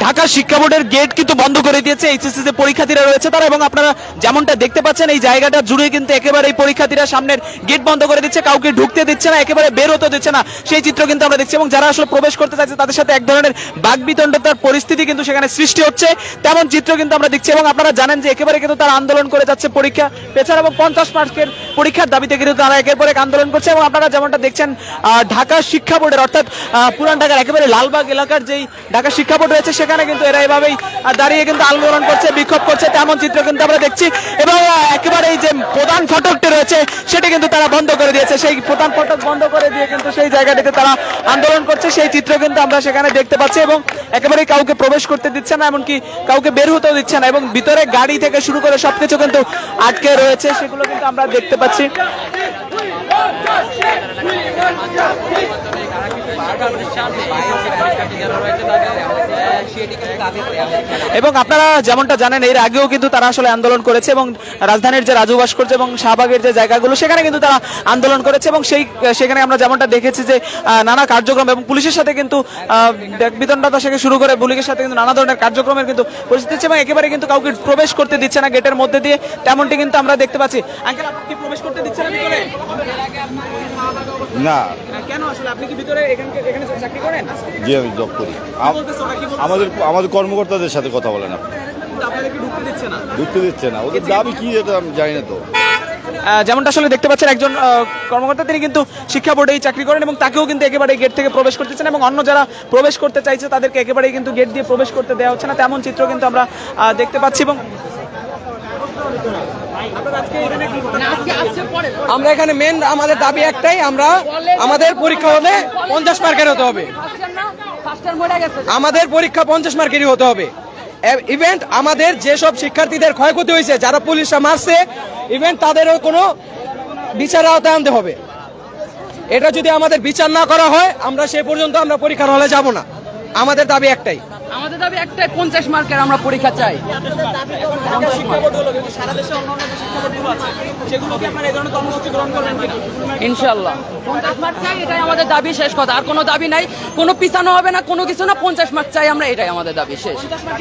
ঢাকা শিক্ষা বোর্ডের গেট কিন্তু বন্ধ করে দিয়েছে এইচএসসি যে পরীক্ষার্থীরা রয়েছে তারা, এবং আপনারা যেমনটা দেখতে পাচ্ছেন এই জায়গাটা জুড়ে কিন্তু একেবারে এই পরীক্ষার্থীরা সামনের গেট বন্ধ করে দিচ্ছে, কাউকে ঢুকতে দিচ্ছে না, একেবারে বের হতে দিচ্ছে না, সেই চিত্র কিন্তু আমরা দেখছি। এবং যারা আসলে প্রবেশ করতে চাইছে তাদের সাথে এক ধরনের বাকবিতণ্ডতার পরিস্থিতি কিন্তু সেখানে সৃষ্টি হচ্ছে, তেমন চিত্র কিন্তু আমরা দেখছি। এবং আপনারা জানেন যে একেবারে কিন্তু তারা আন্দোলন করে যাচ্ছে পরীক্ষা পেছানো এবং 50 মার্কের পরীক্ষার দাবিতে কিন্তু তারা একের পর এক আন্দোলন করছে। এবং আপনারা যেমনটা দেখছেন ঢাকা শিক্ষা বোর্ডের অর্থাৎ পুরান ঢাকার একেবারে লালবাগ এলাকার যেই ঢাকা শিক্ষা বোর্ড রয়েছে সেখানে কিন্তু এরা এভাবেই দাঁড়িয়ে কিন্তু আন্দোলন করছে, বিক্ষোভ করছে, তেমন চিত্র কিন্তু আমরা দেখছি। এবং একেবারে এই যে প্রধান ফটকটি রয়েছে সেটি কিন্তু তারা বন্ধ করে দিয়েছে, সেই প্রধান ফটক বন্ধ করে দিয়ে কিন্তু সেই জায়গাটিতে তারা আন্দোলন করছে, সেই চিত্র কিন্তু আমরা সেখানে দেখতে পাচ্ছি। এবং একেবারে কাউকে প্রবেশ করতে দিচ্ছে না, এমনকি কাউকে বের হতেও দিচ্ছে না, এবং ভিতরে গাড়ি থেকে শুরু করে সবকিছু কিন্তু আটকে রয়েছে, সেগুলো কিন্তু আমরা দেখতে পাচ্ছি। এবং আপনারা যেমনটা জানেন এর আগেও কিন্তু তারা আসলে আন্দোলন করেছে, এবং রাজধানীর যে রাজু ভাস্কর্য এবং শাহবাগের যে জায়গাগুলো সেখানে কিন্তু তারা আন্দোলন করেছে, এবং সেখানে আমরা যেমনটা দেখেছি যে নানা কার্যক্রম এবং পুলিশের সাথে কিন্তু বিতণ্ডতা থেকে শুরু করে পুলিশের সাথে কিন্তু নানা ধরনের কার্যক্রমের কিন্তু পরিস্থিতি হচ্ছে, এবং একেবারে কিন্তু কাউকে প্রবেশ করতে দিচ্ছে না গেটের মধ্যে দিয়ে, তেমনটি কিন্তু আমরা দেখতে পাচ্ছি। আঙ্কেল, আপনি কি প্রবেশ করতে দিচ্ছেন না ভিতরে? না। কেন আসলে আপনি কি ভিতরে এখানে চাকরি করেন? জি, আমি জব করি। আমাদের কর্মকর্তাদের সাথে কথা বলেন আপনি। আপনাদেরকে ঢুকতে দিচ্ছে না? ঢুকতে দিচ্ছে না, ওদের দাবি কি এটা আমি জানি না তো। যেমনটা আসলে দেখতে পাচ্ছেন একজন কর্মকর্তা তিনি কিন্তু শিক্ষা বোর্ডেই চাকরি করেন, এবং তাকেও কিন্তু একেবারে গেট থেকে প্রবেশ করতেছেন, এবং অন্য যারা প্রবেশ করতে চাইছে তাদেরকে একেবারেই কিন্তু গেট দিয়ে প্রবেশ করতে দেওয়া হচ্ছে না, তেমন চিত্র কিন্তু আমরা দেখতে পাচ্ছি। এবং আমরা এখানে মেন আমাদের দাবি একটাই, আমরা আমাদের পরীক্ষা হলে 50 মার্কের হতে হবে, আমাদের পরীক্ষা 50 মার্কেরই হতে হবে। ইভেন্ট আমাদের যেসব শিক্ষার্থীদের ক্ষয়ক্ষতি হয়েছে, যারা পুলিশরা মারছে, ইভেন্ট তাদেরও কোনো বিচার আওতায় আনতে হবে। এটা যদি আমাদের বিচার না করা হয় আমরা সে পর্যন্ত আমরা পরীক্ষার হলে যাব না। আমাদের দাবি একটাই, 50 মার্কের আমরা পরীক্ষা চাই। ইনশাআল্লাহ 50 মার্ক চাই, এটাই আমাদের দাবি, শেষ কথা। আর কোনো দাবি নাই, কোনো পিছানো হবে না, কোনো কিছু না, 50 মার্ক চাই আমরা, এটাই আমাদের দাবি, শেষ।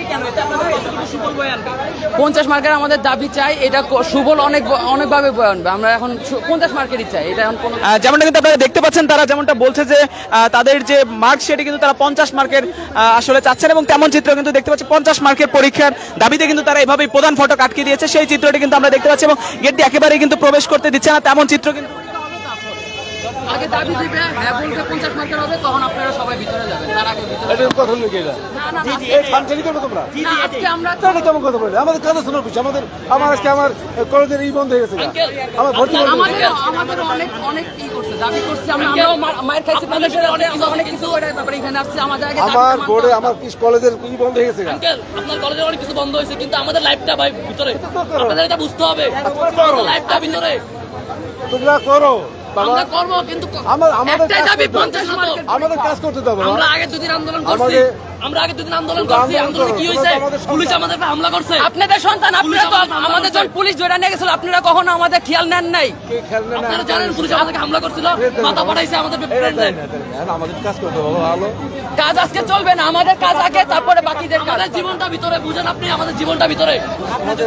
50 মার্কের আমাদের দাবি চাই, এটা সুবল অনেকভাবে বয়ানবে, আমরা এখন 50 মার্কেরই চাই। এটা এখন যেমনটা কিন্তু আপনারা দেখতে পাচ্ছেন তারা যেমনটা বলছে যে তাদের যে মার্ক সেটি কিন্তু তারা 50 মার্কের আসলে চাচ্ছেন, এবং তেমন চিত্র কিন্তু দেখতে পাচ্ছি। 50 মার্কের পরীক্ষার দাবিতে কিন্তু তারা এভাবেই প্রধান ফটক আটকে দিয়েছে, সেই চিত্রটি কিন্তু আমরা দেখতে পাচ্ছি, এবং গেটটি একেবারেই কিন্তু প্রবেশ করতে দিচ্ছে না, তেমন চিত্র কিন্তু আগে দাবি দিবে, হ্যাঁ বলবে 50 মার্কের হবে, তখন আপনারা সবাই ভিতরে যাবেন, তার আগে ভিতরে এটা কথা হলো কি? এটা না এই ফাংশনই করবে তোমরা? আজকে আমরা তাহলে কেমন কথা বলে? আমাদের কথা শোনার বিষয়, আমার আজকে আমার কলেজের এই বন্ধ হয়ে গেছে, আমার ভর্তি আমাদের অনেক কি করছে, দাবি করছে, আমরা মায়ের খাইছি, অনেক কিছু ব্যাপারে এখানে আসছে আমাদের আগে। আমার বোর্ডে আমার কলেজের ই বন্ধ হয়ে গেছে। আপনার কলেজে অনেক কিছু বন্ধ হয়েছে, কিন্তু আমাদের লাইফটা ভাই ভিতরে, আপনাদের এটা বুঝতে হবে, লাইফটা ভিতরে। তোমরা করো, আমরা করবো, কিন্তু আমাদের কাজ করতে দাও। আমরা আগে দুদিন আন্দোলন করছি, আন্দোলনে কি হয়েছে? পুলিশ আমাদের হামলা করছে। আপনাদের সন্তান, আপনারা তো আমাদের যখন পুলিশ ধরে নিয়ে গেছিল, আপনারা কখনো আমাদের খেয়াল নেন নাই? আপনারা জানেন পুলিশ আমাদেরকে হামলা করছিল, মাথা ফাটাইছে আমাদের। আমাদের কাজ করতে হবে ভালো। কাজ আজকে চলবে না, আমাদের কাজ আগে, তারপরে বাকিদের কাজ। আমাদের জীবনটা ভিতরে, বুঝেন আপনি, আমাদের জীবনটা ভিতরে, আমাদের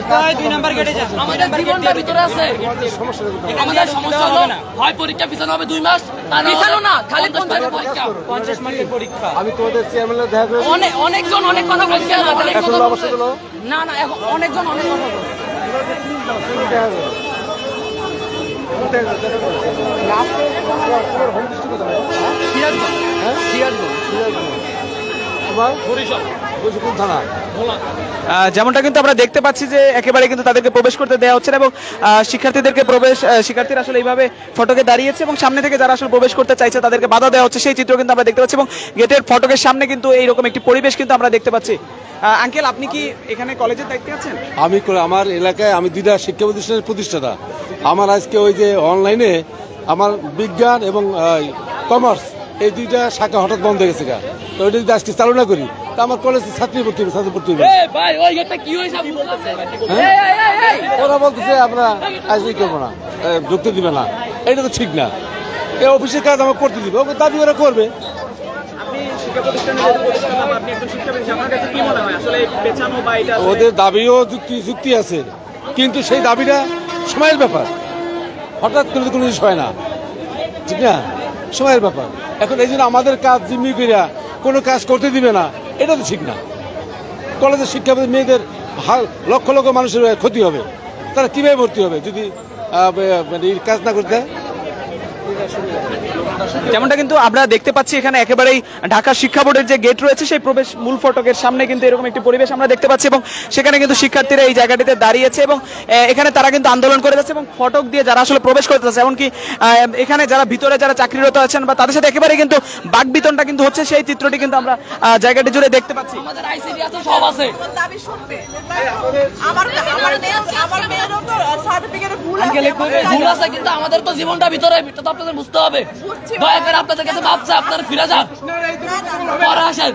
জীবনটা ভিতরে আছে। আমাদের সমস্যা হলো হয় পরীক্ষা পিছানো হবে 2 মাস, পিছানো না, খালি 50 মার্কের পরীক্ষা। আমি তোমাদের চেয়ারম্যানের দেখা করে অনেকজন অনেক কথা বলছে, না এখন অনেকজন অনেক কথা বলছে। যেমনটা কিন্তু আমরা দেখতে পাচ্ছি যে একেবারে কিন্তু তাদেরকে প্রবেশ করতে দেওয়া হচ্ছে না, এবং শিক্ষার্থীরা আসলে এইভাবে ফটকে দাঁড়িয়েছে, এবং সামনে থেকে যারা আসলে প্রবেশ করতে চাইছে তাদেরকে বাধা দেওয়া হচ্ছে, সেই চিত্র কিন্তু আমরা দেখতে পাচ্ছি। এবং গেটের ফটকের সামনে কিন্তু এইরকম একটি পরিবেশ কিন্তু আমরা দেখতে পাচ্ছি। আঙ্কেল, আপনি কি এখানে কলেজের দায়িত্বে আছেন? আমি আমার এলাকায় আমি 2টা শিক্ষা প্রতিষ্ঠানের প্রতিষ্ঠাতা। আমার আজকে ওই যে অনলাইনে আমার বিজ্ঞান এবং কমার্স এই 2টা শাখা হঠাৎ বন্ধ হয়ে গেছে, তো ওইটা যদি আজকে চালু না করি তা আমার কলেজে ছাত্রী ভর্তি হবে। ওরা বলতেছে আমরা আজকে করবো না, ঢুকতে দিবে না, এটা তো ঠিক না। এই অফিসের কাজ আমার করতে দিবে, দাবি ওরা করবে। শিক্ষা প্রতিষ্ঠানে আপনি একজন শিক্ষাবিদ হিসেবে আপনার কাছে কি মনে হয় আসলে পেছানো বা এটা ওদের দাবিও যুক্তি আছে, কিন্তু সেই দাবিটা সময়ের ব্যাপার, হঠাৎ করে কোনো জিনিস হয় না, ঠিক না, সময়ের ব্যাপার। এখন এই জন্য আমাদের কাজ জিম্মি করিয়া কোনো কাজ করতে দিবে না, এটা তো ঠিক না। কলেজের শিক্ষা মেয়েদের লক্ষ লক্ষ মানুষের ক্ষতি হবে, তারা কিভাবে ভর্তি হবে যদি কাজ না করতে হয়? যেমনটা কিন্তু আমরা দেখতে পাচ্ছি এখানে একেবারেই ঢাকা শিক্ষা বোর্ডের যে গেট রয়েছে সেই প্রবেশ মূল ফটকের সামনে কিন্তু এরকম একটি পরিবেশ আমরা দেখতে পাচ্ছি এবং সেখানে কিন্তু শিক্ষার্থীরা এই জায়গাটিতে দাঁড়িয়েছে এবং এখানে তারা কিন্তু আন্দোলন করে যাচ্ছে এবং ফটক দিয়ে যারা আসলে প্রবেশ করতে যাচ্ছে, এমনকি এখানে যারা ভিতরে যারা চাকরিরত আছেন বা তাদের সাথে একেবারে কিন্তু বাকবিতনটা কিন্তু হচ্ছে, সেই চিত্রটি কিন্তু আমরা জায়গাটি জুড়ে দেখতে পাচ্ছি। আমাদের আইসিডি আছে, সব আছে। ভুল আছে, কিন্তু আমাদের তো জীবনটা ভিতরে, এটা তো আপনাদের বুঝতে হবে। দয়া করে আপনাদের কাছে ভাবছে, আপনারা ফিরে যান, পরে আসেন।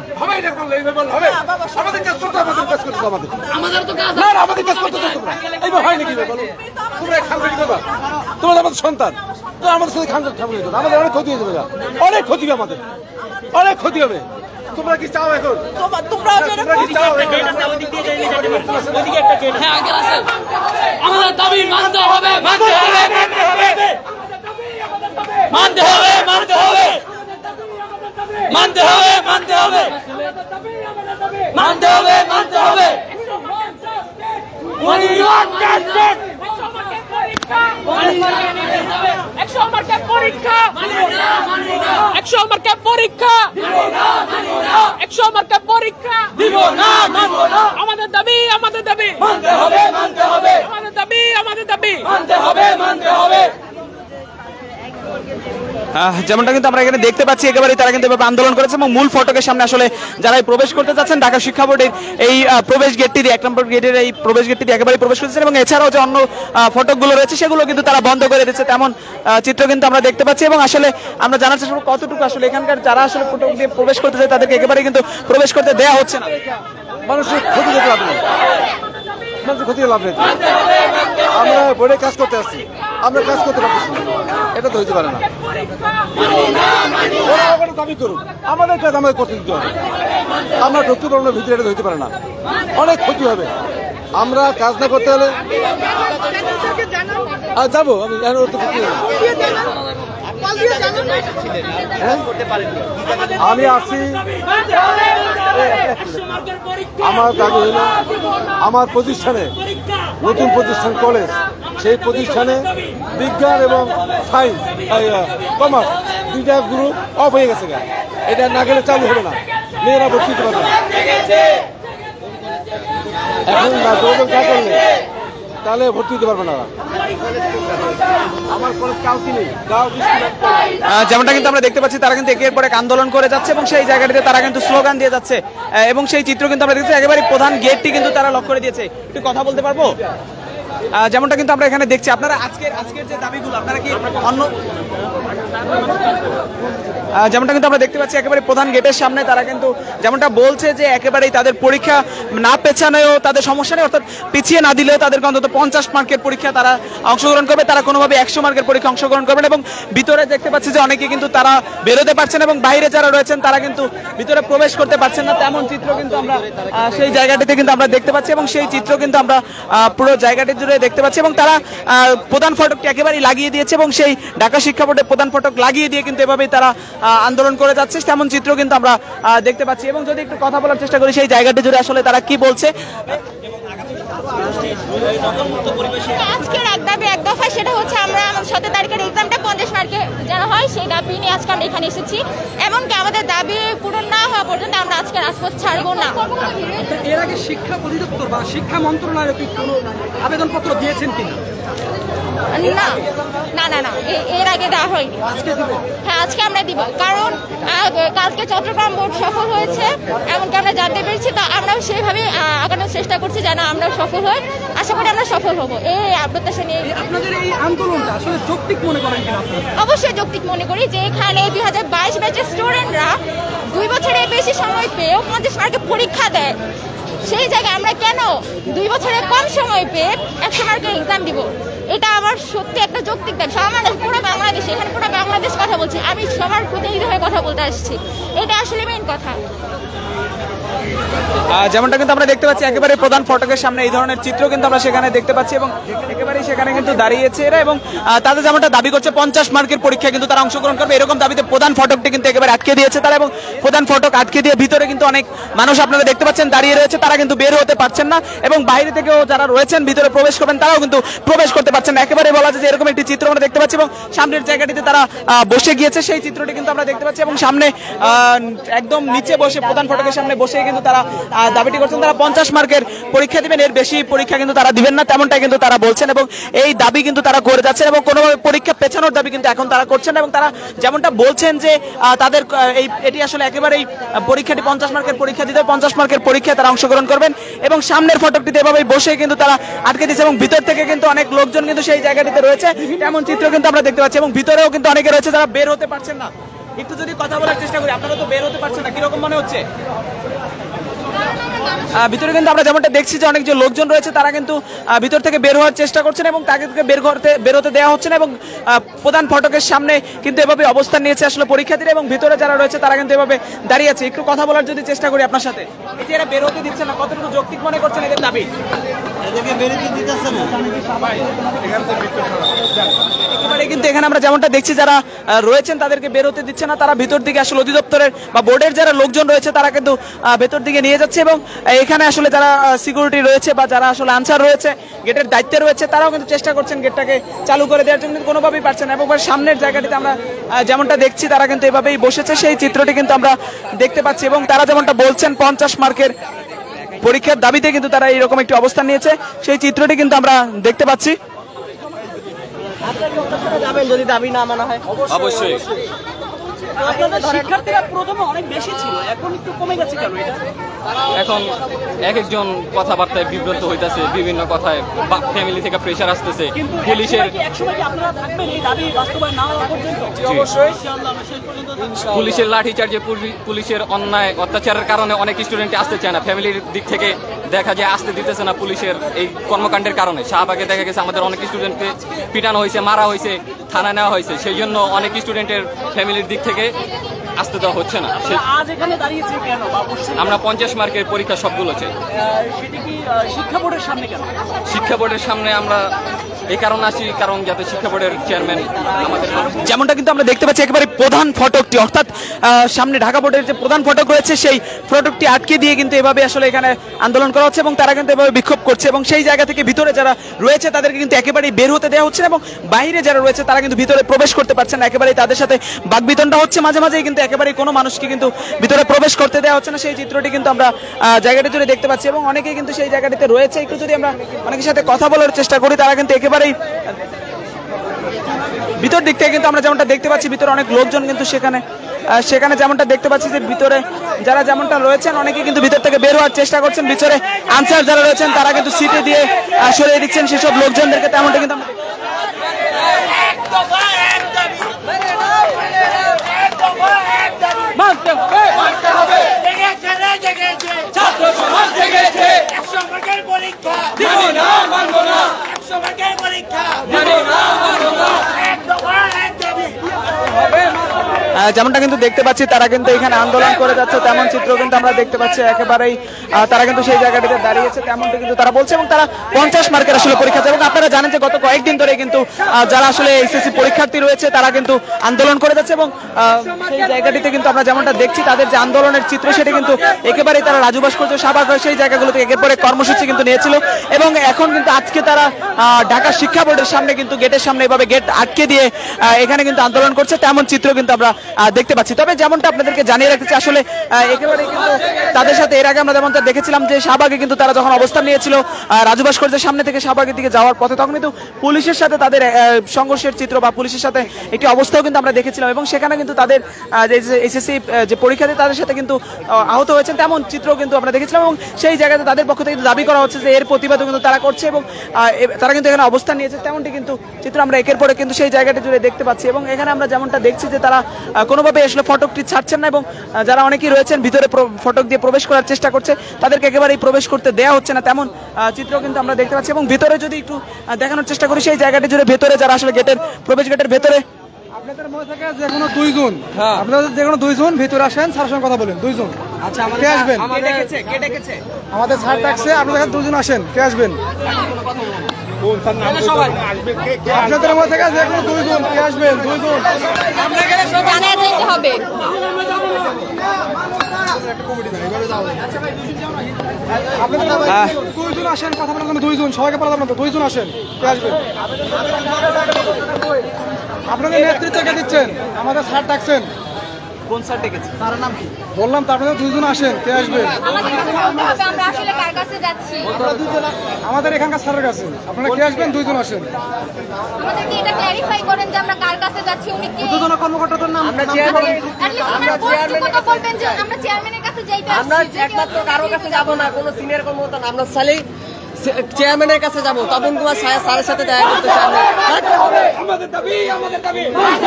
আমাদের তো কাজ হয় নাকি? তোমার আমাদের সন্তান, আমাদের সাথে আমাদের অনেক ক্ষতি হয়ে যাবে, অনেক ক্ষতি হবে, আমাদের অনেক ক্ষতি হবে। তোমরা কি চাও এখন? হ্যাঁ, আগে আছে। আমাদের দাবি মানতে হবে, মানতে হবে, মানতে হবে, মানতে হবে, মানতে হবে, মানতে হবে, মানতে হবে, মানতে হবে। আমাদের দাবি, আমাদের দাবি মানতে হবে, মানতে হবে, আমাদের দাবি, আমাদের দাবি মানতে হবে, মানতে হবে। যেমনটা কিন্তু আমরা এখানে দেখতে পাচ্ছি একেবারে তারা কিন্তু এভাবে আন্দোলন করেছে এবং মূল ফটকের সামনে আসলে যারাই প্রবেশ করতে যাচ্ছেন ঢাকা শিক্ষা বোর্ডের এই প্রবেশ গেটটি দিয়ে 1 নম্বর গেটের এই প্রবেশ গেটটি দিয়ে একেবারে প্রবেশ করছেন এবং এছাড়াও যে অন্য ফটকগুলো রয়েছে সেগুলো কিন্তু তারা বন্ধ করে দিচ্ছে, তেমন চিত্র কিন্তু আমরা দেখতে পাচ্ছি। এবং আসলে আমরা জানার চেষ্টা করব কতটুকু আসলে এখানকার যারা আসলে ফটক দিয়ে প্রবেশ করতে যায় তাদেরকে একেবারে কিন্তু প্রবেশ করতে দেওয়া হচ্ছে না। মানুষের ক্ষতি করতে লাভ নেই, মানুষের ক্ষতি লাভ নেই। আমরা বোর্ডে কাজ করতে আসছি, আমরা কাজ করতে পারছি, এটা তো হইতে পারে না। ওরা ওখানে দাবি করুক, আমাদের কাজ আমাদের করতে দিতে হবে। আমরা ঢুকতে পারবো না ভিতরে, এটা হইতে পারে না, অনেক ক্ষতি হবে। আমরা কাজ না করতে হলে যাবো, আমি আমি আসছি। আমার দাবি হলো আমার প্রতিষ্ঠানে, নতুন প্রতিষ্ঠান কলেজ, সেই প্রতিষ্ঠানে বিজ্ঞান এবং সায়েন্স, কমার্স দুইটা গ্রুপ অফ হয়ে গেছে, এটা না গেলে চালু হবে না, মেয়েরা ভর্তি দিতে পারবে না। এখন না যোগাযোগ না করলে তাহলে ভর্তি দিতে পারবে না। আমার কলেজ কাউকে নেই, যেমনটা কিন্তু আমরা দেখতে পাচ্ছি তারা কিন্তু একের পর এক আন্দোলন করে যাচ্ছে এবং সেই জায়গাটিতে তারা কিন্তু স্লোগান দিয়ে যাচ্ছে এবং সেই চিত্র কিন্তু আমরা দেখছি একেবারে প্রধান গেটটি কিন্তু তারা লক করে দিয়েছে। একটু কথা বলতে পারবো? যেমনটা কিন্তু আমরা এখানে দেখছি, আপনারা আজকের যে দাবিগুলো আপনারা কি অন্য, যেমনটা কিন্তু আমরা দেখতে পাচ্ছি একেবারে প্রধান গেটের সামনে তারা কিন্তু যেমনটা বলছে যে একেবারেই তাদের পরীক্ষা না পেছানোও তাদের সমস্যা নেই, অর্থাৎ পিছিয়ে না দিলেও তাদেরকে অন্তত 50 মার্কের পরীক্ষা তারা অংশগ্রহণ করবে, তারা কোনোভাবে 100 মার্কের পরীক্ষা অংশগ্রহণ করবেন। এবং ভিতরে দেখতে পাচ্ছি যে অনেকে কিন্তু তারা বেরোতে পারছেন এবং বাইরে যারা রয়েছেন তারা কিন্তু ভিতরে প্রবেশ করতে পারছেন না, তেমন চিত্র কিন্তু আমরা সেই জায়গাটিতে কিন্তু আমরা দেখতে পাচ্ছি এবং সেই চিত্র কিন্তু আমরা পুরো জায়গাটি জুড়ে দেখতে পাচ্ছি। এবং তারা প্রধান ফটকটি একেবারেই লাগিয়ে দিয়েছে এবং সেই ঢাকা শিক্ষা বোর্ডের প্রধান ফটক লাগিয়ে দিয়ে কিন্তু এভাবেই তারা আন্দোলন করে যাচ্ছে, তেমন চিত্র কিন্তু আমরা দেখতে পাচ্ছি। এবং যদি একটু কথা বলার চেষ্টা করি সেই জায়গাটি জুড়ে আসলে তারা কি বলছে। আজকের এক দাবি এক দফা, সেটা হচ্ছে আমরা 17 তারিখের এক্সামটা 50 মার্কে যেন হয় সেই দাবি নিয়ে আজকে আমরা এখানে এসেছি। এমনকি আমাদের দাবি পূরণ না হওয়া পর্যন্ত আমরা আজকে রাজপথ ছাড়বো না। এর আগে শিক্ষা অধিদপ্তর বা শিক্ষা মন্ত্রণালয়ে কি কোনো আবেদনপত্র দিয়েছেন কিনা? না না না, এর আগে দেওয়া হয়নি। হ্যাঁ, আজকে আমরা দিব, কারণ কালকে চট্টগ্রাম বোর্ড সফল হয়েছে এমনকি আমরা জানতে পেরেছি, তা আমরাও সেইভাবে আগানোর চেষ্টা করছি যেন আমরা সফল হই। আশা করি আমরা সফল হব এই প্রত্যাশা নিয়ে। আপনাদের এই আন্দোলনটা আসলে যৌক্তিক মনে করেন কিনা? অবশ্যই যৌক্তিক মনে করি, যে এখানে 2022 ব্যাচের স্টুডেন্টরা 2 বছরের বেশি সময় পেয়েও 50 মার্কে পরীক্ষা দেয়, সেই জায়গায় আমরা কেন 2 বছরের কম সময় পেয়ে 100 মার্কের এক্সাম দিব? এটা আমার সত্যি একটা যৌক্তিক দাবি। আমার পুরো বাংলাদেশ, এখানে পুরো বাংলাদেশ কথা বলছি, আমি সবার প্রতিনিধি হয়ে কথা বলতে আসছি, এটা আসলে মেইন কথা। যেমনটা কিন্তু আমরা দেখতে পাচ্ছি একেবারে প্রধান ফটকের সামনে এই ধরনের চিত্র কিন্তু আমরা সেখানে দেখতে পাচ্ছি এবং একেবারে সেখানে কিন্তু দাঁড়িয়েছে এরা এবং তাদের যেমনটা দাবি করছে 50 মার্কের পরীক্ষা কিন্তু তারা অংশগ্রহণ করবে, এরকম দাবিতে প্রধান ফটকটি কিন্তু একেবারে আটকে দিয়েছে তারা এবং প্রধান ফটক আটকে দিয়ে ভিতরে কিন্তু অনেক মানুষ আপনারা দেখতে পাচ্ছেন দাঁড়িয়ে রয়েছে, তারা কিন্তু বের হতে পারছেন না এবং বাইরে থেকেও যারা রয়েছেন ভিতরে প্রবেশ করবেন তারাও কিন্তু প্রবেশ করতে পারছেন না। একেবারে বলা যায় যে এরকম একটি চিত্র আমরা দেখতে পাচ্ছি এবং সামনের জায়গাটিতে তারা বসে গিয়েছে সেই চিত্রটি কিন্তু আমরা দেখতে পাচ্ছি এবং সামনে একদম নিচে বসে প্রধান ফটকের সামনে বসে কিন্তু তারা দাবিটি করছেন তারা 50 মার্কের পরীক্ষা দিবেন, এর বেশি পরীক্ষা কিন্তু তারা দিবেন না, তেমনটাই কিন্তু তারা বলছেন এবং এই দাবি কিন্তু তারা করে যাচ্ছেন এবং কোনোভাবে পরীক্ষা পেছানোর দাবি কিন্তু এখন তারা করছেন এবং তারা যেমনটা বলছেন যে তাদের এটি আসলে একেবারেই পরীক্ষাটি 50 মার্কের পরীক্ষা দিতে 50 মার্কের পরীক্ষায় তারা অংশগ্রহণ করবেন এবং সামনের ফটকটিতে এভাবেই বসে কিন্তু তারা আটকে দিচ্ছে এবং ভিতর থেকে কিন্তু অনেক লোকজন কিন্তু সেই জায়গাটিতে রয়েছে, এমন চিত্র কিন্তু আমরা দেখতে পাচ্ছি এবং ভিতরেও কিন্তু অনেকে রয়েছে যারা বের হতে পারছেন না। একটু যদি কথা বলার চেষ্টা করি, আপনারা তো বের হতে পারছেন না, কিরকম মনে হচ্ছে? ভিতরে কিন্তু আমরা যেমনটা দেখছি যে অনেক যে লোকজন রয়েছে তারা কিন্তু ভিতর থেকে বের হওয়ার চেষ্টা করছেন এবং তাদেরকে বের হতে দেওয়া হচ্ছে না এবং প্রধান ফটকের সামনে কিন্তু এভাবে অবস্থান নিয়েছে আসলে পরীক্ষার্থীরা এবং ভিতরে যারা রয়েছে তারা কিন্তু এভাবে দাঁড়িয়ে আছে। একটু কথা বলার যদি চেষ্টা করি আপনার সাথে, এই যে এরা বের হতে দিচ্ছে না, কতটুকু যৌক্তিক মনে করছেন এদের দাবি? একেবারে কিন্তু এখানে আমরা যেমনটা দেখছি যারা রয়েছেন তাদেরকে বের হতে দিচ্ছে না, তারা ভিতর দিকে আসলে অধিদপ্তরের বা বোর্ডের যারা লোকজন রয়েছে তারা কিন্তু ভেতর দিকে নিয়ে যাচ্ছে এবং এখানে আসলে যারা সিকিউরিটি রয়েছে বা যারা আসলে আনসার রয়েছে গেটের দায়িত্বে রয়েছে তারাও কিন্তু চেষ্টা করছেন গেটটাকে চালু করে দেওয়ার জন্য, কিন্তু কোনোভাবেই পারছেন না এবং সামনের জায়গাটিতে আমরা যেমনটা দেখছি তারা কিন্তু এভাবেই বসেছে, সেই চিত্রটি কিন্তু আমরা দেখতে পাচ্ছি এবং তারা যেমনটা বলছেন 50 মার্কের পরীক্ষার দাবিতে কিন্তু তারা এইরকম একটি অবস্থান নিয়েছে, সেই চিত্রটি কিন্তু আমরা দেখতে পাচ্ছি। যদি দাবি না মানা হয় অবশ্যই শিক্ষার্থীরা প্রথমে অনেক বেশি ছিল, এখন একটু কমে গেছে কেন? এটা এখন এক একজন কথাবার্তায় বিব্রত হইতেছে, বিভিন্ন কথায় ফ্যামিলি থেকে প্রেশার আসতেছে, পুলিশের লাঠিচার্জে পুলিশের অন্যায় অত্যাচারের কারণে অনেক স্টুডেন্ট আসতে চায় না, ফ্যামিলির দিক থেকে দেখা যায় আসতে দিতেছে না পুলিশের এই কর্মকাণ্ডের কারণে। শাহবাগে দেখা গেছে আমাদের অনেক স্টুডেন্টকে পিটানো হয়েছে, মারা হয়েছে, থানা নেওয়া হয়েছে, সেই জন্য অনেক স্টুডেন্টের ফ্যামিলির দিক থেকে আসতে দেওয়া হচ্ছে না। আমরা 50 মার্কের পরীক্ষা সবগুলোছে। শিক্ষা বোর্ডের সামনে কেন? শিক্ষা বোর্ডের সামনে আমরা এই কারণে আসি, কারণ যাতে শিক্ষা বোর্ডের চেয়ারম্যান আমাদের, যেমনটা কিন্তু আমরা দেখতে পাচ্ছি একেবারে প্রধান ফটকটি অর্থাৎ সামনে ঢাকা বোর্ডের যে প্রধান ফটক রয়েছে সেই ফটকটি আটকে দিয়ে কিন্তু এভাবে আসলে এখানে আন্দোলন করা হচ্ছে এবং তারা কিন্তু এভাবে বিক্ষোভ করছে এবং সেই জায়গা থেকে ভিতরে যারা রয়েছে তাদেরকে কিন্তু একেবারেই বের হতে দেওয়া হচ্ছে না এবং বাইরে যারা রয়েছে তারা কিন্তু ভিতরে প্রবেশ করতে পারছে না, একেবারেই তাদের সাথে বাকবিতণ্ডা হচ্ছে মাঝে মাঝেই কিন্তু একেবারেই কোনো মানুষকে কিন্তু ভিতরে প্রবেশ করতে দেওয়া হচ্ছে না, সেই চিত্রটি কিন্তু আমরা জায়গাটি জুড়ে দেখতে পাচ্ছি এবং অনেকেই কিন্তু সেই জায়গাটিতে রয়েছে। একটু যদি আমরা অনেকের সাথে কথা বলার চেষ্টা করি তারা কিন্তু একেবারেই ভিতর দিক থেকে কিন্তু আমরা যেমনটা দেখতে পাচ্ছি ভিতরে অনেক লোকজন কিন্তু সেখানে যেমনটা দেখতে পাচ্ছি যে ভিতরে যারা যেমনটা রয়েছেন অনেকে কিন্তু ভিতর থেকে বের হওয়ার চেষ্টা করছেন, ভিতরে আনসার যারা রয়েছেন তারা কিন্তু সিটে দিয়ে সরিয়ে দিচ্ছেন সেসব লোকজনদেরকে, তেমনটা কিন্তু যেমনটা কিন্তু দেখতে পাচ্ছি তারা কিন্তু এখানে আন্দোলন করে যাচ্ছে, তেমন চিত্র কিন্তু আমরা দেখতে পাচ্ছি একেবারেই তারা কিন্তু সেই জায়গাটিতে দাঁড়িয়েছে, তেমনটা কিন্তু তারা বলছে এবং তারা 50 মার্কের আসলে পরীক্ষা এবং আপনারা জানেন যে গত কয়েকদিন ধরে কিন্তু যারা আসলে এইচএসসি পরীক্ষার্থী রয়েছে তারা কিন্তু আন্দোলন করে যাচ্ছে এবং সেই জায়গাটিতে কিন্তু আমরা যেমনটা দেখছি তাদের যে আন্দোলনের চিত্র সেটা কিন্তু একেবারেই তারা রাজু ভাস্কর্য শাহবাগ সেই জায়গাগুলোতে একের পরে কর্মসূচি কিন্তু নিয়েছিল এবং এখন কিন্তু আজকে তারা ঢাকা শিক্ষা বোর্ডের সামনে কিন্তু গেটের সামনে এভাবে গেট আটকে দিয়ে এখানে কিন্তু আন্দোলন করছে, তেমন চিত্র কিন্তু আমরা দেখতে পাচ্ছি। তবে যেমনটা আপনাদেরকে জানিয়ে রাখতে চাই আসলে একেবারে কিন্তু তাদের সাথে এর আগে আমরা যেমনটা দেখেছিলাম যে শাহবাগে কিন্তু তারা যখন অবস্থান নিয়েছিল রাজু ভাস্কর্যের সামনে থেকে শাহবাগের দিকে যাওয়ার পথে তখন কিন্তু পুলিশের সাথে তাদের সংঘর্ষের চিত্র বা পুলিশের সাথে একটি অবস্থাও কিন্তু আমরা দেখেছিলাম এবং সেখানে কিন্তু তাদের এইচএসসি যে পরীক্ষার্থী তাদের সাথে কিন্তু আহত হয়েছেন তেমন চিত্রও কিন্তু আমরা দেখেছিলাম এবং সেই জায়গাতে তাদের পক্ষ থেকে দাবি করা হচ্ছে যে এর প্রতিবাদও কিন্তু তারা করছে এবং তারা কিন্তু এখানে অবস্থান নিয়েছে, তেমনটি কিন্তু চিত্র আমরা একের পরে কিন্তু সেই জায়গাটি জুড়ে দেখতে পাচ্ছি এবং এখানে আমরা যেমনটা দেখছি যে তারা কোনোভাবে আসলে ফটকটি ছাড়ছেন না এবং যারা অনেকেই রয়েছেন ভিতরে ফটক দিয়ে প্রবেশ করার চেষ্টা করছে তাদেরকে একেবারেই প্রবেশ করতে দেওয়া হচ্ছে না, তেমন চিত্র কিন্তু আমরা দেখতে পাচ্ছি। এবং ভিতরে যদি একটু দেখানোর চেষ্টা করি সেই জায়গাটি জুড়ে ভেতরে যারা আসলে প্রবেশ গেটের ভেতরে আপনাদের মনে থাকে যে কোনো 2 জন, আপনাদের যে কোনো 2 জন ভিতরে আসেন, স্যারের সঙ্গে কথা বলেন। 2 জন, আচ্ছা কে আসবেন? আমাদের স্যার ডাকছে, আপনাদের 2 জন আসেন, কে আসবেন? আপনাদের মধ্যে থেকে যে কোনো 2 জন কে আসবেন? 2 জন জানিয়ে দিতে হবে। আপনাদের 2 জন আসেন, কথা বলার জন্য 2 জন, সবাইকে বলা যাবে না, 2 জন আসেন, কে আসবেন? আপনাদের নেতৃত্ব কে দিচ্ছেন? আমাদের স্যার ডাকছেন। কোন স্যার ডেকেছে? তার নাম কি বললাম তো, আপনাদের 2 জন আসেন, কে আসবেন? আমরা আসলে কার কাছে যাচ্ছি? আমাদের এখানকার স্যারের কাছে। আপনারা কে আসবেন? 2 জন আসেন। আমাদেরকে এটা ক্ল্যারিফাই করেন যে আমরা কার কাছে যাচ্ছি, উনি কে? দুজন কর্মকর্তাদের নাম আমরা বলবেন যে আমরা চেয়ারম্যানের কাছে যাইতে আসছি। আমরা একমাত্র কারোর কাছে যাব না, কোনো সিনিয়র কর্মকর্তা না, আমরা চাইলেই চেয়ারম্যানের কাছে যাব, তপন কুমার স্যারের সাথে দেখা করতে চাই। আমাদের দাবি, আমাদের দাবি।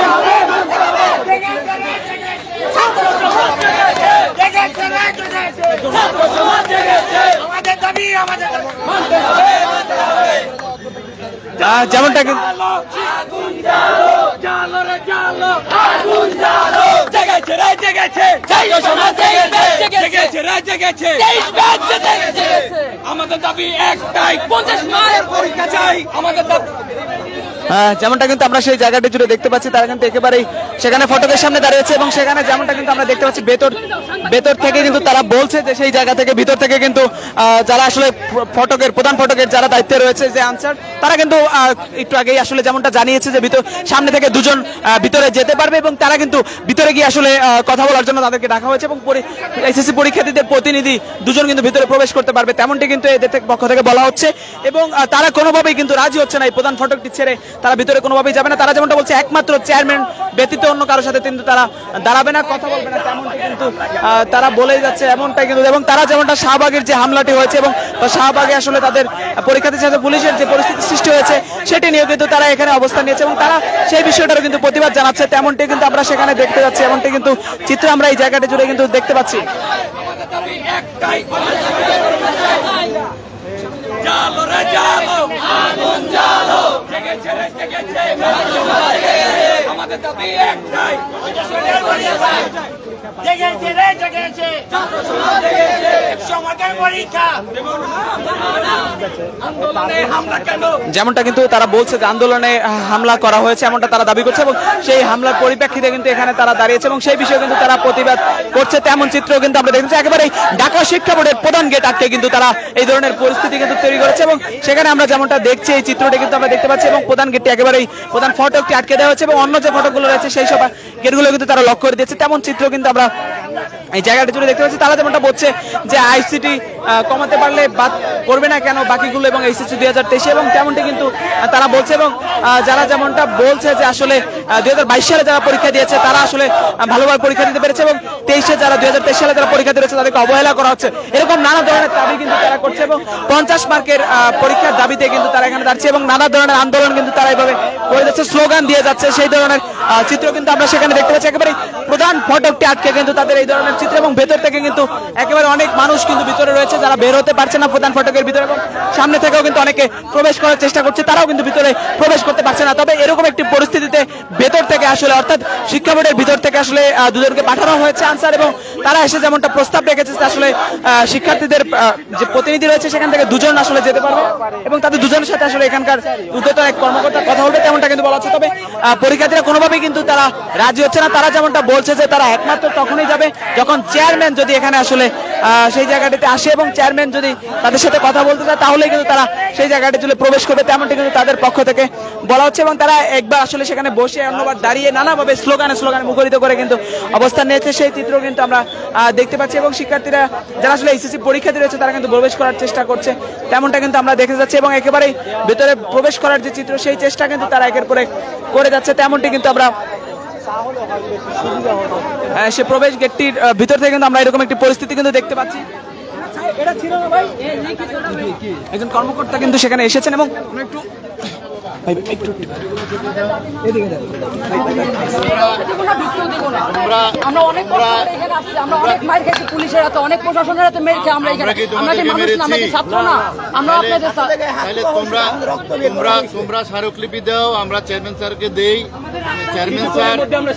যেমনটা কিন্তু আমাদের দাবি একটাই, 50 মাসের পরীক্ষা চাই। আমাদের দাবি যেমনটা কিন্তু আমরা সেই জায়গাটি জুড়ে দেখতে পাচ্ছি, তারা কিন্তু একেবারেই সেখানে ফটকের সামনে দাঁড়িয়েছে এবং সেখানে যেমনটা কিন্তু আমরা দেখতে পাচ্ছি ভেতর থেকে কিন্তু তারা বলছে যে সেই জায়গা থেকে ভিতর থেকে কিন্তু যারা আসলে প্রধান ফটকের যারা দায়িত্বে রয়েছে যে আনসার, তারা কিন্তু একটু আগেই আসলে যেমনটা জানিয়েছে যে সামনে থেকে 2 জন ভিতরে যেতে পারবে এবং তারা কিন্তু ভিতরে গিয়ে আসলে কথা বলার জন্য তাদেরকে ডাকা হয়েছে এবং এসএসসি পরীক্ষার্থীদের প্রতিনিধি 2 জন কিন্তু ভিতরে প্রবেশ করতে পারবে, তেমনটি কিন্তু এদের পক্ষ থেকে বলা হচ্ছে। এবং তারা কোনোভাবেই কিন্তু রাজি হচ্ছে না এই প্রধান ফটকটি ছেড়ে তারা ভিতরে কোনোভাবেই যাবে না। তারা যেমনটা বলছে একমাত্র চেয়ারম্যান ব্যতীত অন্য কারোর সাথে কিন্তু তারা দাঁড়াবে না, কথা বলবে না, তেমনটি কিন্তু তারা বলেই যাচ্ছে এমনটাই কিন্তু। এবং তারা যেমনটা শাহবাগের যে হামলাটি হয়েছে এবং শাহবাগে আসলে তাদের পরীক্ষার্থীর সাথে পুলিশের যে পরিস্থিতি সৃষ্টি হয়েছে সেটি নিয়ে কিন্তু তারা এখানে অবস্থান নিয়েছে এবং তারা সেই বিষয়টারও কিন্তু প্রতিবাদ জানাচ্ছে, তেমনটি কিন্তু আমরা সেখানে দেখতে যাচ্ছি। এমনটি কিন্তু চিত্র আমরা এই জায়গাটি জুড়ে কিন্তু দেখতে পাচ্ছি। আমাদের দাবি একটাই, যেমনটা কিন্তু তারা বলছে যে আন্দোলনে হামলা করা হয়েছে এমনটা তারা দাবি করছে এবং সেই হামলার পরিপ্রেক্ষিতে কিন্তু এখানে তারা দাঁড়িয়েছে এবং সেই বিষয়ে কিন্তু তারা প্রতিবাদ করছে, তেমন চিত্র কিন্তু আমরা দেখছি। একেবারে ঢাকা শিক্ষা বোর্ডের প্রধান গেট আটকে কিন্তু তারা এই ধরনের পরিস্থিতি কিন্তু তৈরি করেছে এবং সেখানে আমরা যেমনটা দেখছি এই চিত্রটি কিন্তু আমরা দেখতে পাচ্ছি এবং প্রধান গেটটি একেবারেই প্রধান ফটকটি আটকে দেওয়া হচ্ছে এবং অন্য যে ফটকগুলো রয়েছে সেই সব গেটগুলো কিন্তু তারা লক্ষ্য করে দিয়েছে, তেমন চিত্র কিন্তু আমরা এই জায়গাটা জুড়ে দেখতে পাচ্ছি। তারা যেমনটা বলছে যে আইসিটি কমাতে পারলে বাদ করবে না কেন বাকিগুলো এবং এইচএসসি 2023 এবং তেমনটি কিন্তু তারা বলছে। এবং যারা যেমনটা বলছে যে আসলে 2022 সালে যারা পরীক্ষা দিয়েছে তারা আসলে ভালোভাবে পরীক্ষা দিতে পেরেছে এবং 23-এ যারা 2023 সালে যারা পরীক্ষা দিয়েছে তাদেরকে অবহেলা করা হচ্ছে, এরকম নানা ধরনের দাবি কিন্তু তারা করছে এবং 50 মার্কের পরীক্ষার দাবিতে কিন্তু তারা এখানে দাঁড়িয়েছে এবং নানা ধরনের আন্দোলন কিন্তু তারা এইভাবে করে যাচ্ছে, স্লোগান দিয়ে যাচ্ছে, সেই ধরনের চিত্র কিন্তু আমরা সেখানে দেখতে পাচ্ছি। একেবারে প্রধান ফটকটি আটকে কিন্তু তাদের এই ধরনের চিত্র এবং ভেতর থেকে কিন্তু একেবারে অনেক মানুষ কিন্তু ভিতরে রয়েছে যারা বের হতে পারছে না প্রধান ফটকের ভিতরে এবং সামনে থেকেও কিন্তু অনেকে প্রবেশ করার চেষ্টা করছে, তারাও কিন্তু ভিতরে প্রবেশ করতে পারছে না। তবে এরকম একটি পরিস্থিতিতে ভেতর থেকে আসলে অর্থাৎ শিক্ষা বোর্ডের ভিতর থেকে আসলে 2 জনকে পাঠানো হয়েছে আনসার এবং তারা এসে যেমনটা প্রস্তাব রেখেছে আসলে শিক্ষার্থীদের যে প্রতিনিধি রয়েছে সেখান থেকে 2 জন আসলে যেতে পারবে এবং তাদের 2 জনের সাথে আসলে এখানকার উদ্যোক্তা এক কর্মকর্তা কথা বলবে, তেমনটা কিন্তু বলা হচ্ছে। তবে পরীক্ষার্থীরা কোনোভাবেই কিন্তু তারা রাজি হচ্ছে না। তারা যেমনটা বলছে যে তারা একমাত্র তখনই যাবে যখন চেয়ারম্যান যদি এখানে আসলে সেই জায়গাটিতে আসে এবং চেয়ারম্যান যদি তাদের সাথে কথা বলতে চায় তাহলে কিন্তু তারা সেই জায়গাটি জুড়ে প্রবেশ করবে, তেমনটি কিন্তু তাদের পক্ষ থেকে বলা হচ্ছে। এবং তারা একবার আসলে সেখানে বসে অন্যবার দাঁড়িয়ে নানাভাবে স্লোগানে মুখরিত করে কিন্তু অবস্থান নিয়েছে, সেই চিত্র কিন্তু আমরা দেখতে পাচ্ছি। এবং শিক্ষার্থীরা যারা আসলে এইচএসসি পরীক্ষার্থী রয়েছে তারা কিন্তু প্রবেশ করার চেষ্টা করছে, তেমনটা কিন্তু আমরা দেখে যাচ্ছি এবং একেবারেই ভেতরে প্রবেশ করার যে চিত্র সেই চেষ্টা কিন্তু তারা একের পরে করে যাচ্ছে, তেমনটি কিন্তু আমরা সে প্রবেশ গেটটির ভিতর থেকে কিন্তু আমরা এরকম একটি পরিস্থিতি কিন্তু দেখতে পাচ্ছি। একজন কর্মকর্তা কিন্তু সেখানে এসেছেন এবং একটু আমরা অনেক এখানে আসছি, আমরা অনেক মার খেয়েছি পুলিশের হাতে, অনেক প্রশাসনের হাতে মেরে খেয়ে আমরা এখানে। আমরা কি মানুষ না, আমরা কি ছাত্র না? আমরা আপনাদের তাহলে তোমরা স্মারকলিপি দাও, আমরা চেয়ারম্যান স্যারকে দেই। চেয়ারম্যান স্যার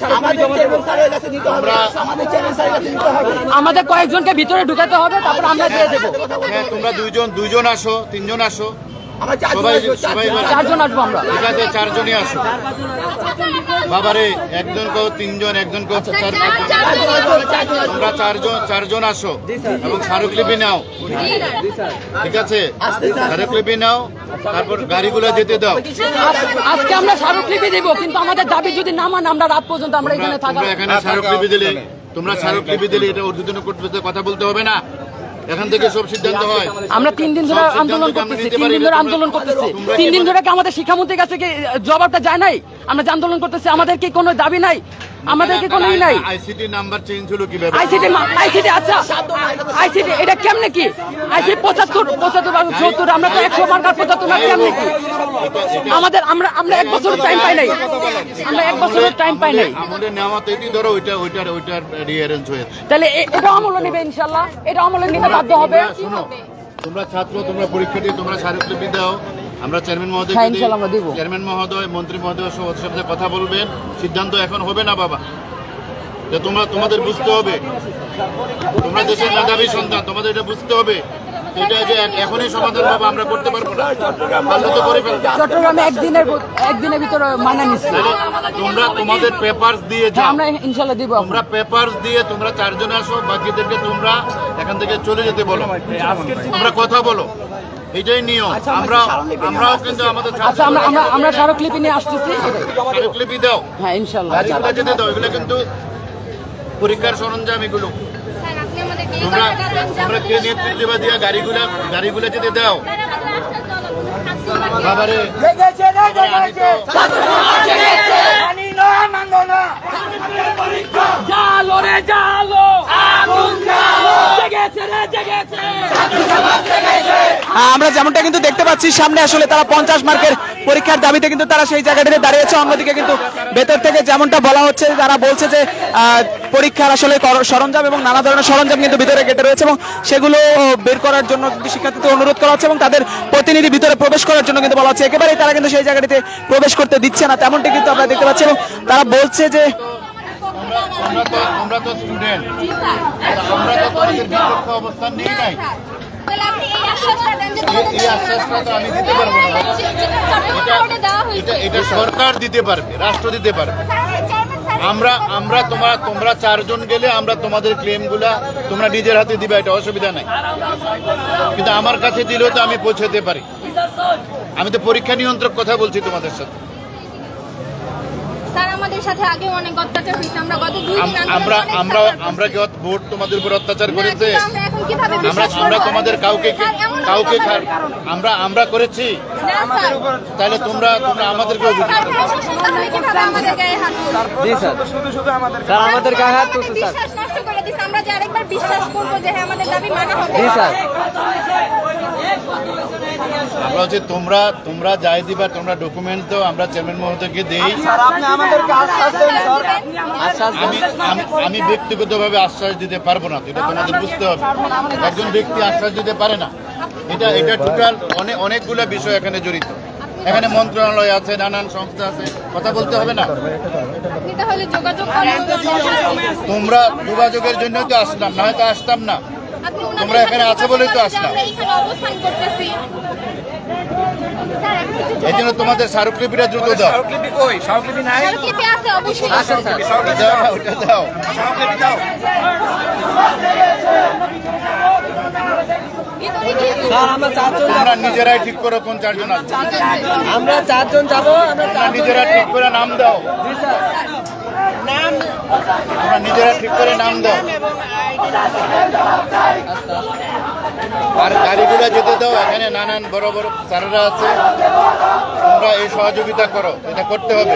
আমাদের কয়েকজনকে ভিতরে ঢুকাতে হবে, তারপর আমরা দিয়ে দেবো। হ্যাঁ, তোমরা দুইজন আসো, 3 জন আসো, সবাই 4 জন আসবো আমরা। ঠিক আছে, 4 জনই আসো। বাবারে, একজন কেউ 3 জন, একজন কেউ 4 তোমরা 4 জন আসো এবং স্মারকলিপি নাও। ঠিক আছে, স্মারকলিপি নাও, তারপর গাড়িগুলো যেতে দাও। আজকে আমরা স্মারকলিপি দেব, কিন্তু আমাদের দাবি যদি না মানে আমরা রাত পর্যন্ত আমরা এখানে থাকবো। তোমরা এখানে স্মারকলিপি দিলে এটা ঊর্ধ্বতন কর্তৃপক্ষের কথা বলতে হবে না। এখান থেকে সব সিদ্ধান্ত হয়। আমরা 3 দিন ধরে আন্দোলন করতেছি, 3 দিন ধরে আন্দোলন করতেছি। 3 দিন ধরে কি আমাদের শিক্ষামন্ত্রীর কাছে কি জবাবটা যায় নাই? আমরা যে আন্দোলন করতেছি, আমাদের কি কোনো দাবি নাই? আমাদের কি কোনো নাই? আইসিটি নাম্বার চেঞ্জ হলো কিভাবে? আইসিটি আচ্ছা, আইসিটি এটা কেমনে কি? আইসিটি 75 আমরা তো 100 মার্কার 75 না, কেমনে কি? আমাদের আমরা 1 বছর টাইম পাই নাই, আমরা 1 বছরের টাইম পাই নাই। আমাদের নেওয়াতেই ধরো ওইটার রিঅ্যারেঞ্জ হয়েছে। তাহলে এটা আমল নেবে ইনশাআল্লাহ, এটা আমল নিতে বাধ্য হবে। শোনো, তোমরা ছাত্র, তোমরা পরীক্ষা দিয়ে তোমরা স্মারকলিপি দাও, আমরা চেয়ারম্যান মহোদয়, চেয়ারম্যান মহোদয়, মন্ত্রী মহোদয় সাথে কথা বলবেন। সিদ্ধান্ত এখন হবে না বাবা, তোমাদের বুঝতে হবে, তোমরা দেশের মেধাবী সন্তান, তোমাদের এটা বুঝতে হবে। এটা যে এখনই সমাধান বাবা আমরা করতে পারবো না, পারলে তো করে ফেলবো। চট্টগ্রামে একদিনের ভিতরে মানা নিচ্ছি। তোমরা তোমাদের পেপারস দিয়ে যাও, আমরা ইনশাআল্লাহ দিব। তোমরা পেপারস দিয়ে তোমরা 4 জন আসো, বাকিদেরকে তোমরা এখান থেকে চলে যেতে বলো, তোমরা কথা বলো, এটাই নিয়ম। আমরাও কিন্তু আমাদের আচ্ছা, আমরা স্মারকলিপি নিয়ে আসতেছি। স্মারকলিপি দাও, হ্যাঁ ইনশাআল্লাহ গাড়িগুলো যেতে দাও। এগুলো কিন্তু পরীক্ষার সরঞ্জাম, এগুলো তোমরা কে নেতৃত্ব দিয়া গাড়িগুলো যেতে দাও। বাবারে, জালো রে জালো, আগুন জালো, জেগেছে রে জেগেছে। আমরা যেমনটা কিন্তু দেখতে পাচ্ছি, সামনে আসলে তারা 50 মার্কের পরীক্ষার দাবিতে কিন্তু তারা সেই জায়গাটিতে দাঁড়িয়েছে। অন্যদিকে কিন্তু ভেতর থেকে যেমনটা বলা হচ্ছে, তারা বলছে যে পরীক্ষার আসলে সরঞ্জাম এবং নানা ধরনের সরঞ্জাম কিন্তু ভিতরে গেটে রয়েছে এবং সেগুলো বের করার জন্য কিন্তু শিক্ষার্থীদের অনুরোধ করা হচ্ছে এবং তাদের প্রতিনিধি ভিতরে প্রবেশ করার জন্য কিন্তু বলা হচ্ছে। একেবারেই তারা কিন্তু সেই জায়গাটিতে প্রবেশ করতে দিচ্ছে না, তেমনটি কিন্তু আমরা দেখতে পাচ্ছি এবং তারা বলছে যে তোমরা তো স্টুডেন্ট, আমরা তো তোমাদের বিপক্ষ অবস্থান নেই নাই। এই আশ্বাসটা তো আমি দিতে পারবো না, এটা সরকার দিতে পারবে, রাষ্ট্র দিতে পারবে। তোমরা 4 জন গেলে আমরা তোমাদের ক্লেমগুলা তোমরা নিজের হাতে দিবে, এটা অসুবিধা নাই। কিন্তু আমার কাছে দিলেও তো আমি পৌঁছাতে পারি। আমি তো পরীক্ষা নিয়ন্ত্রক কথা বলছি তোমাদের সাথে। স্যার, আমাদের সাথে আগে অনেক অত্যাচার হয়েছে। আমরা গত 2 দিন আমরা কি ভোট তোমাদের উপর অত্যাচার করেছে? আমরা এখন কিভাবে আমরা তোমাদের কাউকে আমরা করেছি? তাহলে তোমরা আমাদেরকে অভিযোগ আমাদের গায়ে হাত তুলছে, স্যার। বিশ্বাস নষ্ট করে দিচ্ছে। আমরা যে আরেকবার বিশ্বাস করবো যে হ্যাঁ আমাদের দাবি মানা হবে। আমরা হচ্ছে তোমরা যাই দিবা, তোমরা ডকুমেন্ট দাও, আমরা চেয়ারম্যান মহোদয়কে দেই। আমি ব্যক্তিগতভাবে আশ্বাস দিতে পারবো না, এটা তোমাদের বুঝতে হবে। একজন ব্যক্তি আশ্বাস দিতে পারে না। এটা টোটাল অনেকগুলো বিষয় এখানে জড়িত। এখানে মন্ত্রণালয় আছে, নানান সংস্থা আছে, কথা বলতে হবে না। তোমরা যোগাযোগের জন্য তো আসলাম, না হয়তো আসতাম না। তোমরা এখানে আছো বলেই তো আসলাম। এই জন্য তোমাদের স্মারকলিপিটা দ্রুত দাও। ওটা দাও। তোমরা নিজেরাই ঠিক করো কোন 4 জন আছে। আমরা 4 জন যাবো, তোমরা নিজেরা ঠিক করে নাম দাও। তোমরা নিজেরা ঠিক করে নাম দাও আর গাড়িগুলো যেতে দাও। এখানে নানান বড় বড় স্যারেরা আছে, তোমরা এই সহযোগিতা করো, এটা করতে হবে।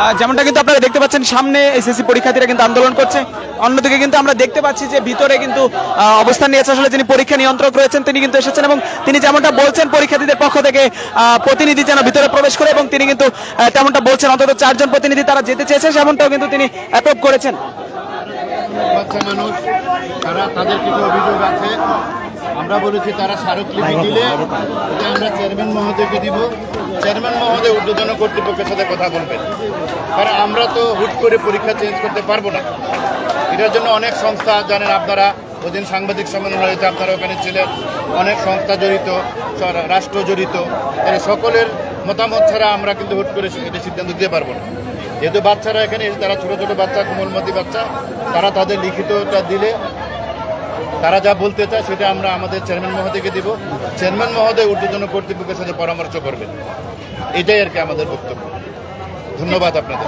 যেমনটা কিন্তু আপনারা দেখতে পাচ্ছেন সামনে এসএসসি পরীক্ষার্থীরা কিন্তু আন্দোলন করছে, অন্যদিকে কিন্তু আমরা দেখতে পাচ্ছি যে ভিতরে কিন্তু অবস্থান নিয়েছে আসলে যিনি পরীক্ষা নিয়ন্ত্রক রয়েছেন তিনি কিন্তু এসেছেন এবং তিনি যেমনটা বলছেন পরীক্ষার্থীদের পক্ষ থেকে প্রতিনিধি যেন ভিতরে প্রবেশ করে এবং তিনি কিন্তু তেমনটা বলছেন অন্তত 4 জন প্রতিনিধি তারা যেতে চেয়েছেন সেমনটাও কিন্তু তিনি অ্যাপ্রুভ করেছেন। মানুষ তারা তাদের কিছু অভিযোগ আছে, আমরা বলেছি তারা স্মারকলিপি দিলে আমরা চেয়ারম্যান মহোদয়কে দিব, চেয়ারম্যান মহোদয় ঊর্ধ্বতন কর্তৃপক্ষের সাথে কথা বলবেন, কারণ আমরা তো হুট করে পরীক্ষা চেঞ্জ করতে পারবো না। এটার জন্য অনেক সংস্থা জানেন আপনারা, ওদিন সাংবাদিক সম্মেলন হয়েছে আপনারা ওখানে ছিলেন, অনেক সংস্থা জড়িত, রাষ্ট্র জড়িত, সকলের মতামত ছাড়া আমরা কিন্তু হুট করে এটা সিদ্ধান্ত দিতে পারবো না। যেহেতু বাচ্চারা এখানে এসে তারা ছোট ছোট বাচ্চা, কোমলমতি বাচ্চা, তারা তাদের লিখিতটা দিলে তারা যা বলতে চায় সেটা আমরা আমাদের চেয়ারম্যান মহোদয়কে দিব, চেয়ারম্যান মহোদয় ঊর্ধ্বতন কর্তৃপক্ষের সাথে পরামর্শ করবেন। এটাই আর কি আমাদের বক্তব্য। ধন্যবাদ আপনাদের।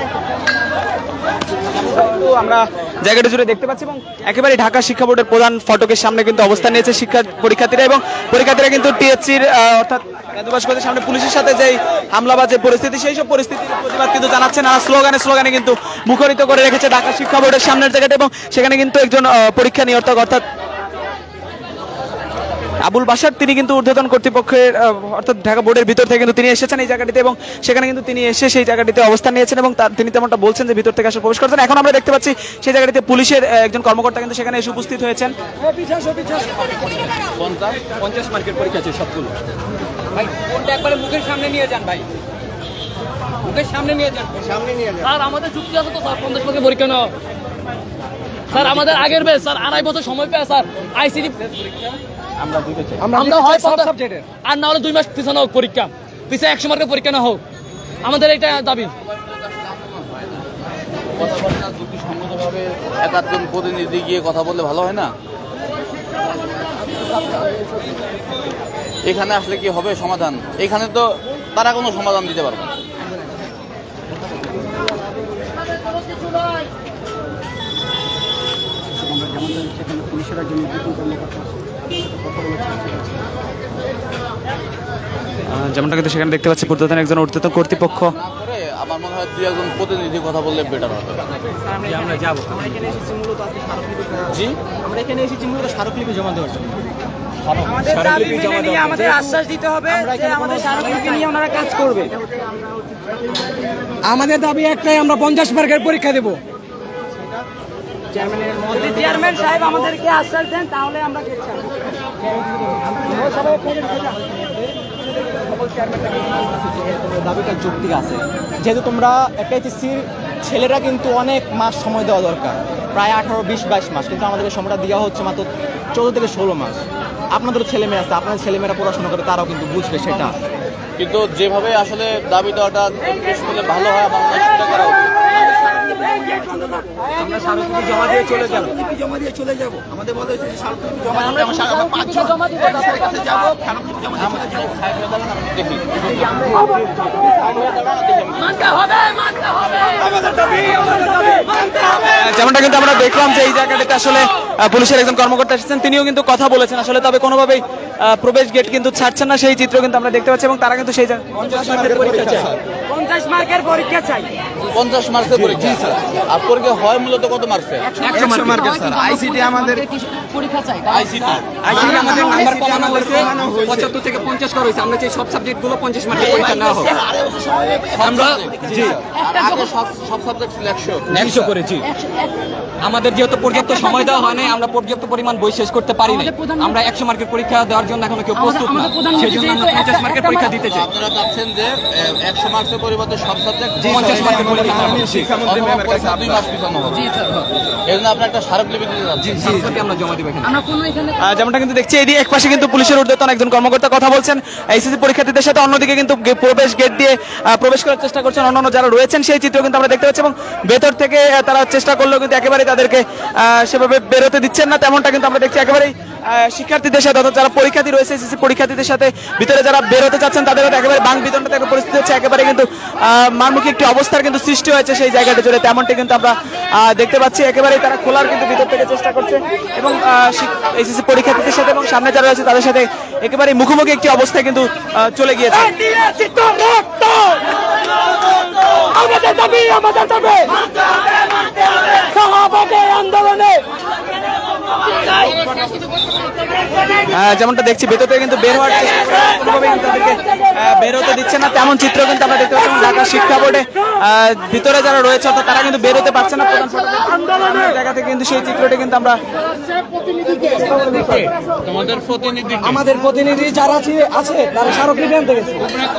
আমরা জায়গাটা জুড়ে দেখতে পাচ্ছি এবং একেবারে ঢাকা শিক্ষা বোর্ডের প্রধান ফটকের সামনে কিন্তু অবস্থান নিয়েছে পরীক্ষার্থীরা এবং পরীক্ষার্থীরা কিন্তু টিএসসির অর্থাৎ কেন্দ্রবাসকদের সামনে পুলিশের সাথে যেই হামলাবাজ যে পরিস্থিতি সেই সব পরিস্থিতির প্রতিবাদ কিন্তু জানাচ্ছেন আর স্লোগানে কিন্তু মুখরিত করে রেখেছে ঢাকা শিক্ষা বোর্ডের সামনের জায়গাটা এবং সেখানে কিন্তু একজন পরীক্ষা নিয়ন্ত্রক অর্থাৎ আবুল বাশার তিনি কিন্তু ঊর্ধ্বতন কর্তৃপক্ষের অর্থাৎ ঢাকা বোর্ডের ভিতর থেকে কিন্তু তিনি এসেছেন এই জায়গাটিতে এবং সেখানে কিন্তু তিনি এসে সেই জায়গাটিতে অবস্থান নিয়েছেন এবং তিনি তেমনটা বলছেন যে ভিতর থেকে আসলে প্রবেশ করছেন। এখন আমরা দেখতে পাচ্ছি সেই জায়গাটিতে পুলিশের একজন কর্মকর্তা কিন্তু সেখানে এসে উপস্থিত হয়েছেন। 50 মার্কের পরীক্ষা আছে সবগুলো ভাই, কোনটা একবারে মুখের সামনে নিয়ে যান ভাই, মুখের সামনে নিয়ে যান, সামনে নিয়ে যান। স্যার আমাদের চুক্তি আছে তো স্যার 50 মার্কের পরীক্ষা নাও স্যার, আমাদের আগের বেশ স্যার 2.5 বছর সময় পেয়ে স্যার আইসিডি আমরা হয় সব সাবজেক্টের আর না হলে 2 মাস পিছনে হোক পরীক্ষা, পিছে 100 মার্কের পরীক্ষা না হোক, আমাদের এটা দাবি। যুক্তিসঙ্গতভাবে 1-8 জন প্রতিনিধি গিয়ে কথা বললে ভালো হয় না? এখানে আসলে কি হবে সমাধান? এখানে তো তারা কোনো সমাধান দিতে পারবে না। যেমনটা কিন্তু সেখানে দেখতে পাচ্ছি পূর্বতন একজন ঊর্ধ্বতন কর্তৃপক্ষ। আমার মনে হয় 2-1 প্রতিনিধি কথা বললে বেটার হবে। আমরা যাব, আমরা এখানে এসেছি মূলত জি আমরা এখানে এসেছি মূলত স্মারকলিপি জমা দেওয়ার জন্য। আমাদের দাবি মেনে নিয়ে আমাদের আশ্বাস দিতে হবে যে আমাদের স্মারকলিপি নিয়ে ওনারা কাজ করবে। আমাদের দাবি একটাই, আমরা 50 মার্কের পরীক্ষা দেব। চেয়ারম্যান সাহেব আমাদেরকে আশ্বাস দেন তাহলে আমরা দাবিটা যৌক্তিক আছে, যেহেতু তোমরা একটা এইচএসসির ছেলেরা কিন্তু অনেক মাস সময় দেওয়া দরকার, প্রায় 18, 20, 22 মাস, কিন্তু আমাদেরকে সময়টা দেওয়া হচ্ছে মাত্র 14 থেকে 16 মাস। আপনাদেরও ছেলেমেয়ে আছে, আপনাদের ছেলেমেয়েরা পড়াশোনা করে, তারাও কিন্তু বুঝবে সেটা। কিন্তু যেভাবে আসলে দাবি দেওয়াটা পেশ করলে ভালো হয় আমার মনে হয় সেটা করা উচিত। আমরা স্মারকলিপি জমা দিয়ে চলে যাব, আমাদের বলা হয়েছে স্মারকলিপি জমা দিয়ে আমরা 5 জন জমা দিব, তাদের কাছে যাব, স্মারকলিপি জমা দিয়ে চলে যাব। দেখি মানতে হবে আমাদের দাবি মানতে হবে। যেমনটা কিন্তু আমরা দেখলাম যে এই জায়গাটাতে আসলে পুলিশের একজন কর্মকর্তা এসেছেন, তিনিও কিন্তু কথা বলেছেন আসলে, তবে কোনোভাবেই প্রবেশ গেট কিন্তু ছাড়ছেন না সেই চিত্র কিন্তু আমরা দেখতে পাচ্ছি এবং তারা কিন্তু সেই 50 মার্কের পরীক্ষা চাই, 50 মার্কের পরীক্ষা চাই, 50 মার্কের পরীক্ষা। আর পরীক্ষা হয় মূলত কত মার্কসে? 100 মার্কের স্যার। আইসিটি আমাদের পরীক্ষা চাই, আইসিটি আমাদের নাম্বার কমানো হয়েছে, 75 থেকে 50 করা হয়েছে। আমরা চাই সব সাবজেক্টগুলো 50 মার্কের পরীক্ষা নেওয়া হোক। আমরা জি আগে সব সাবজেক্ট 100 করেছি। আমাদের যেহেতু পর্যাপ্ত সময় দেওয়া হয় নাই, আমরা পর্যাপ্ত পরিমাণ বই শেষ করতে পারি না, আমরা 100 মার্কের পরীক্ষা দেওয়ার জন্য এখনো কেউ প্রস্তুত না, সেই জন্য আমরা 50 মার্কের পরীক্ষা দিতে চাই। আপনারা চাচ্ছেন যে 100 মার্কের পরিবর্তে সব সাবজেক্ট 50 মার্কের পরীক্ষা শিক্ষামন্ত্রী ম্যামের কাছে 2 মাস পিছানো হবে। জি স্যার, এই জন্য আপনারা একটা স্মারকলিপি দিতে যাচ্ছেন। স্মারকলিপি আমরা জমা দিব এখানে। আমরা কোনো এখানে যেমনটা কিন্তু দেখছি এই এক পাশে কিন্তু পুলিশের ঊর্ধ্বতন একজন কর্মকর্তা কথা বলছেন এইচএসসি পরীক্ষার্থীদের সাথে, অন্যদিকে কিন্তু প্রবেশ গেট দিয়ে প্রবেশ করার চেষ্টা করছেন অন্যান্য যারা রয়েছেন, সেই চিত্র কিন্তু আমরা দেখতে পাচ্ছি এবং ভেতর থেকে তারা চেষ্টা করলেও কিন্তু একেবারেই তাদেরকে সেভাবে বেরোতে দিচ্ছেন না, তেমনটা কিন্তু আমরা দেখছি। একেবারেই শিক্ষার্থীদের সাথে অর্থাৎ যারা পরীক্ষার্থী রয়েছে এসএসসি পরীক্ষার্থীদের সাথে ভিতরে যারা বেরোতে চাচ্ছেন তাদের একেবারে বাং বিতণ্ডা একটা পরিস্থিতি হচ্ছে, একেবারে কিন্তু মারমুখী একটি অবস্থার কিন্তু সৃষ্টি হয়েছে সেই জায়গাটা জুড়ে, তেমনটি কিন্তু আমরা দেখতে পাচ্ছি। একেবারেই তারা খোলার কিন্তু ভিতর থেকে চেষ্টা করছে এবং এসএসসি পরীক্ষার্থীদের সাথে এবং সামনে যারা রয়েছে তাদের সাথে একেবারে মুখোমুখি একটি অবস্থায় কিন্তু চলে গিয়েছে। আমাদের দাবি আমাদের যেমনটা দেখছি ভেতর থেকে কিন্তু বের হওয়ার চেষ্টা করছে, কোনোভাবেই কিন্তু তাদেরকে বের হতে দিচ্ছে না, তেমন চিত্র কিন্তু আমরা দেখতে পাচ্ছি। ঢাকা শিক্ষা বোর্ডে ভিতরে যারা রয়েছে অর্থাৎ তারা কিন্তু বের হতে পারছে না প্রধান ফটকের জায়গা থেকে, কিন্তু সেই চিত্রটি কিন্তু আমরা আমাদের প্রতিনিধি যারা আছে তারা স্মারকলিপি আনতে গেছে।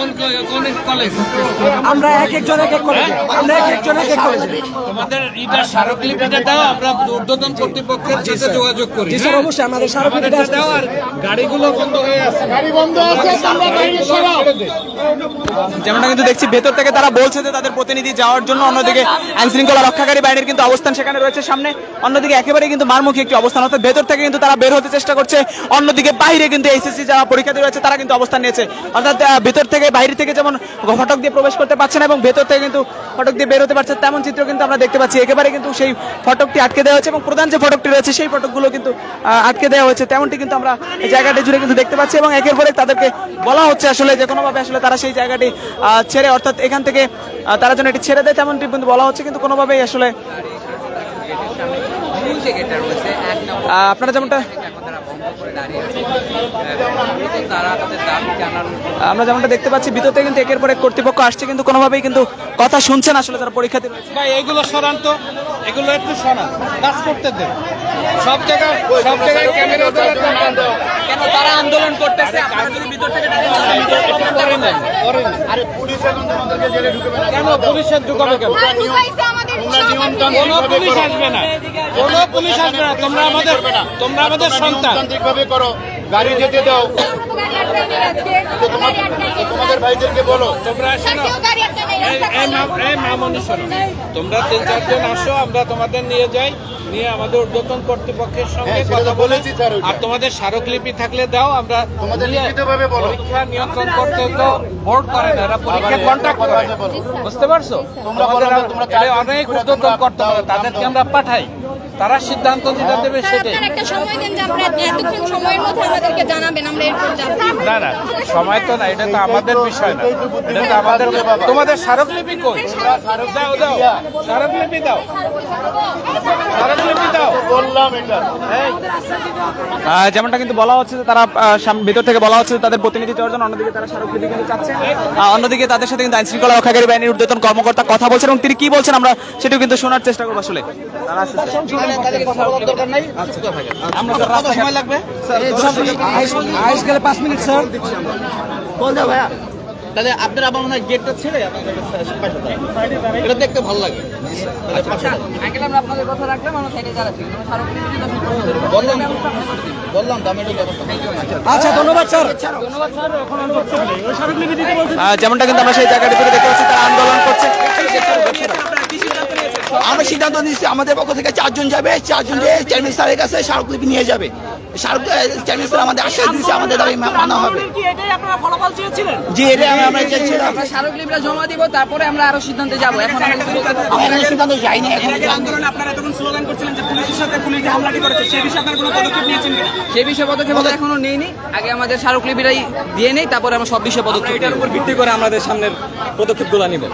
আমরা এক একজন এক এক কলেজে, আমরা এক একজন এক এক কলেজে। তোমাদের এটা স্মারকলিপিটা দাও, আমরা ঊর্ধ্বতন কর্তৃপক্ষের সাথে যোগাযোগ করি। জি স্যার, অবশ্যই আমাদের স্মারকলিপিটা দাও। আর গাড়িগুলো বন্ধ হয়ে আছে, গাড়ি বন্ধ আছে, তোমরা বাইরে সরো। যেমনটা কিন্তু দেখছি ভেতর থেকে তারা বলছে যে তাদের প্রতিনিধি যাওয়ার জন্য, অন্যদিকে আইন শৃঙ্খলা রক্ষাকারী বাহিনীর কিন্তু অবস্থান সেখানে রয়েছে সামনে, অন্যদিকে একেবারে কিন্তু মারমুখী একটি অবস্থান, অর্থাৎ ভেতর থেকে কিন্তু তারা বের হতে চেষ্টা করছে, অন্যদিকে বাইরে কিন্তু এইচএসসি যারা পরীক্ষার্থী রয়েছে তারা কিন্তু অবস্থান নিয়েছে, অর্থাৎ ভেতর থেকে বাইরে থেকে যেমন ফটক দিয়ে প্রবেশ করতে পারছে না এবং ভেতর থেকে কিন্তু ফটক দিয়ে বের হতে পারছে, তেমন চিত্র কিন্তু আমরা দেখতে পাচ্ছি। একেবারে কিন্তু সেই ফটকটি আটকে দেওয়া হয়েছে এবং প্রধান যে ফটকটি রয়েছে সেই ফটকগুলো কিন্তু আটকে দেওয়া হয়েছে, তেমনটি কিন্তু আমরা এই জায়গাটি জুড়ে কিন্তু দেখতে পাচ্ছি এবং একের পরে তাদেরকে বলা হচ্ছে আসলে যে কোনোভাবে আসলে তারা সেই জায়গাটি ছেড়ে, অর্থাৎ এখান থেকে তারা যেন এটি ছেড়ে দেয় তেমনটি কিন্তু বলা হচ্ছে, কিন্তু কোনোভাবেই আসলে আপনারা যেমনটা আমরা যেমনটা দেখতে পাচ্ছি ভিতর থেকে কিন্তু একের পর এক কর্তৃপক্ষ আসছে, কিন্তু কোনোভাবেই কিন্তু কথা শুনছেন আসলে যারা পরীক্ষার্থী রয়েছে। ভাই এগুলো সরান তো, এগুলো একটু সরান, কাজ করতে দেন। সব জায়গায় ক্যামেরা ধরে কেন তারা আন্দোলন করতেছে, আপনারা যদি ভিতর থেকে আরে পুলিশ এখন তোমাদেরকে জেলে ঢুকাবে না কেন? পুলিশের ঢুকাবে কেন? কোনো পুলিশ আসবে না, কোনো পুলিশ আসবে না। তোমরা আমাদের সন্তান, তান্ত্রিকভাবে করো, গাড়ি যেতে দাও। তোমাদের ভাইদেরকে বলো তোমরা এই মা মনে শোনো, তোমরা 3-4 জন আসো, আমরা তোমাদের নিয়ে যাই, নিয়ে আমাদের ঊর্ধ্বতন কর্তৃপক্ষের সঙ্গে কথা বলেছি। আর তোমাদের স্মারকলিপি থাকলে দাও, আমরা তোমাদের লিখিতভাবে বলো। পরীক্ষা নিয়ন্ত্রণ করতে তো বোর্ড করে না, এরা পরীক্ষা কন্ট্যাক্ট করে, বুঝতে পারছো? অনেক ঊর্ধ্বতন করতে হবে, তাদেরকে আমরা পাঠাই, তারা সিদ্ধান্ত দিতে দেবে সেটাই। একটা সময় দেন যে আমরা এতক্ষণ সময়ের মধ্যে আমাদেরকে জানাবেন, আমরা এরপর যাব। না না, সময় তো না, এটা তো আমাদের বিষয় না, এটা তো আমাদের। তোমাদের স্মারকলিপি কই? দাও দাও, স্মারকলিপি দাও, স্মারকলিপি দাও। বললাম এটা যেমনটা কিন্তু বলা হচ্ছে যে তারা ভিতর থেকে বলা হচ্ছে তাদের প্রতিনিধি যাওয়ার জন্য, অন্যদিকে তারা স্মারকলিপি কিন্তু চাচ্ছে, অন্যদিকে তাদের সাথে কিন্তু আইন শৃঙ্খলা রক্ষাকারী বাহিনীর ঊর্ধ্বতন কর্মকর্তা কথা বলছেন এবং তিনি কি বলছেন আমরা সেটাও কিন্তু শোনার চেষ্টা করবো। আসলে সময় লাগবে আইস গেলে 5 মিনিট স্যার। বল দাও ভাইয়া, তাহলে আপনারা আবার মনে হয় গেটটা ছেড়ে এটা দেখতে ভালো লাগে। আপনাদের কথা রাখলাম, আমরা সাইডে যাচ্ছি, বললাম দামের ব্যবস্থা। আচ্ছা ধন্যবাদ স্যার, ধন্যবাদ স্যার। যেমনটা কিন্তু আমরা সেই জায়গাটি থেকে দেখতে পাচ্ছি তারা আন্দোলন করছে। আমরা সিদ্ধান্ত নিচ্ছি আমাদের পক্ষ থেকে 4 জন যাবে, 4 জন যেয়ে চেয়ারম্যান স্যারের কাছে স্মারকলিপি নিয়ে যাবে। চেয়ারম্যান স্যার আমাদের আশ্বাস দিয়েছে আমাদের দাবি মানা হবে। জি, এটা আমরা চেয়েছিলাম। আমরা স্মারকলিপিটা জমা দিব, তারপরে আমরা আরো সিদ্ধান্তে যাব। এখন আমরা সিদ্ধান্ত যাইনি। আন্দোলনে আপনারা তখন স্লোগান করছিলেন যে পুলিশের সাথে পুলিশ যে হামলাটি করেছে সেই বিষয়ে আপনারা কোনো পদক্ষেপ নিয়েছেন কিনা? সেই বিষয়ে পদক্ষেপ এখনো নেইনি, আগে আমাদের স্মারকলিপিটাই দিয়ে নেই, তারপরে আমরা সব বিষয়ে পদক্ষেপ। এটার উপর ভিত্তি করে আমাদের সামনের পদক্ষেপগুলো নিব।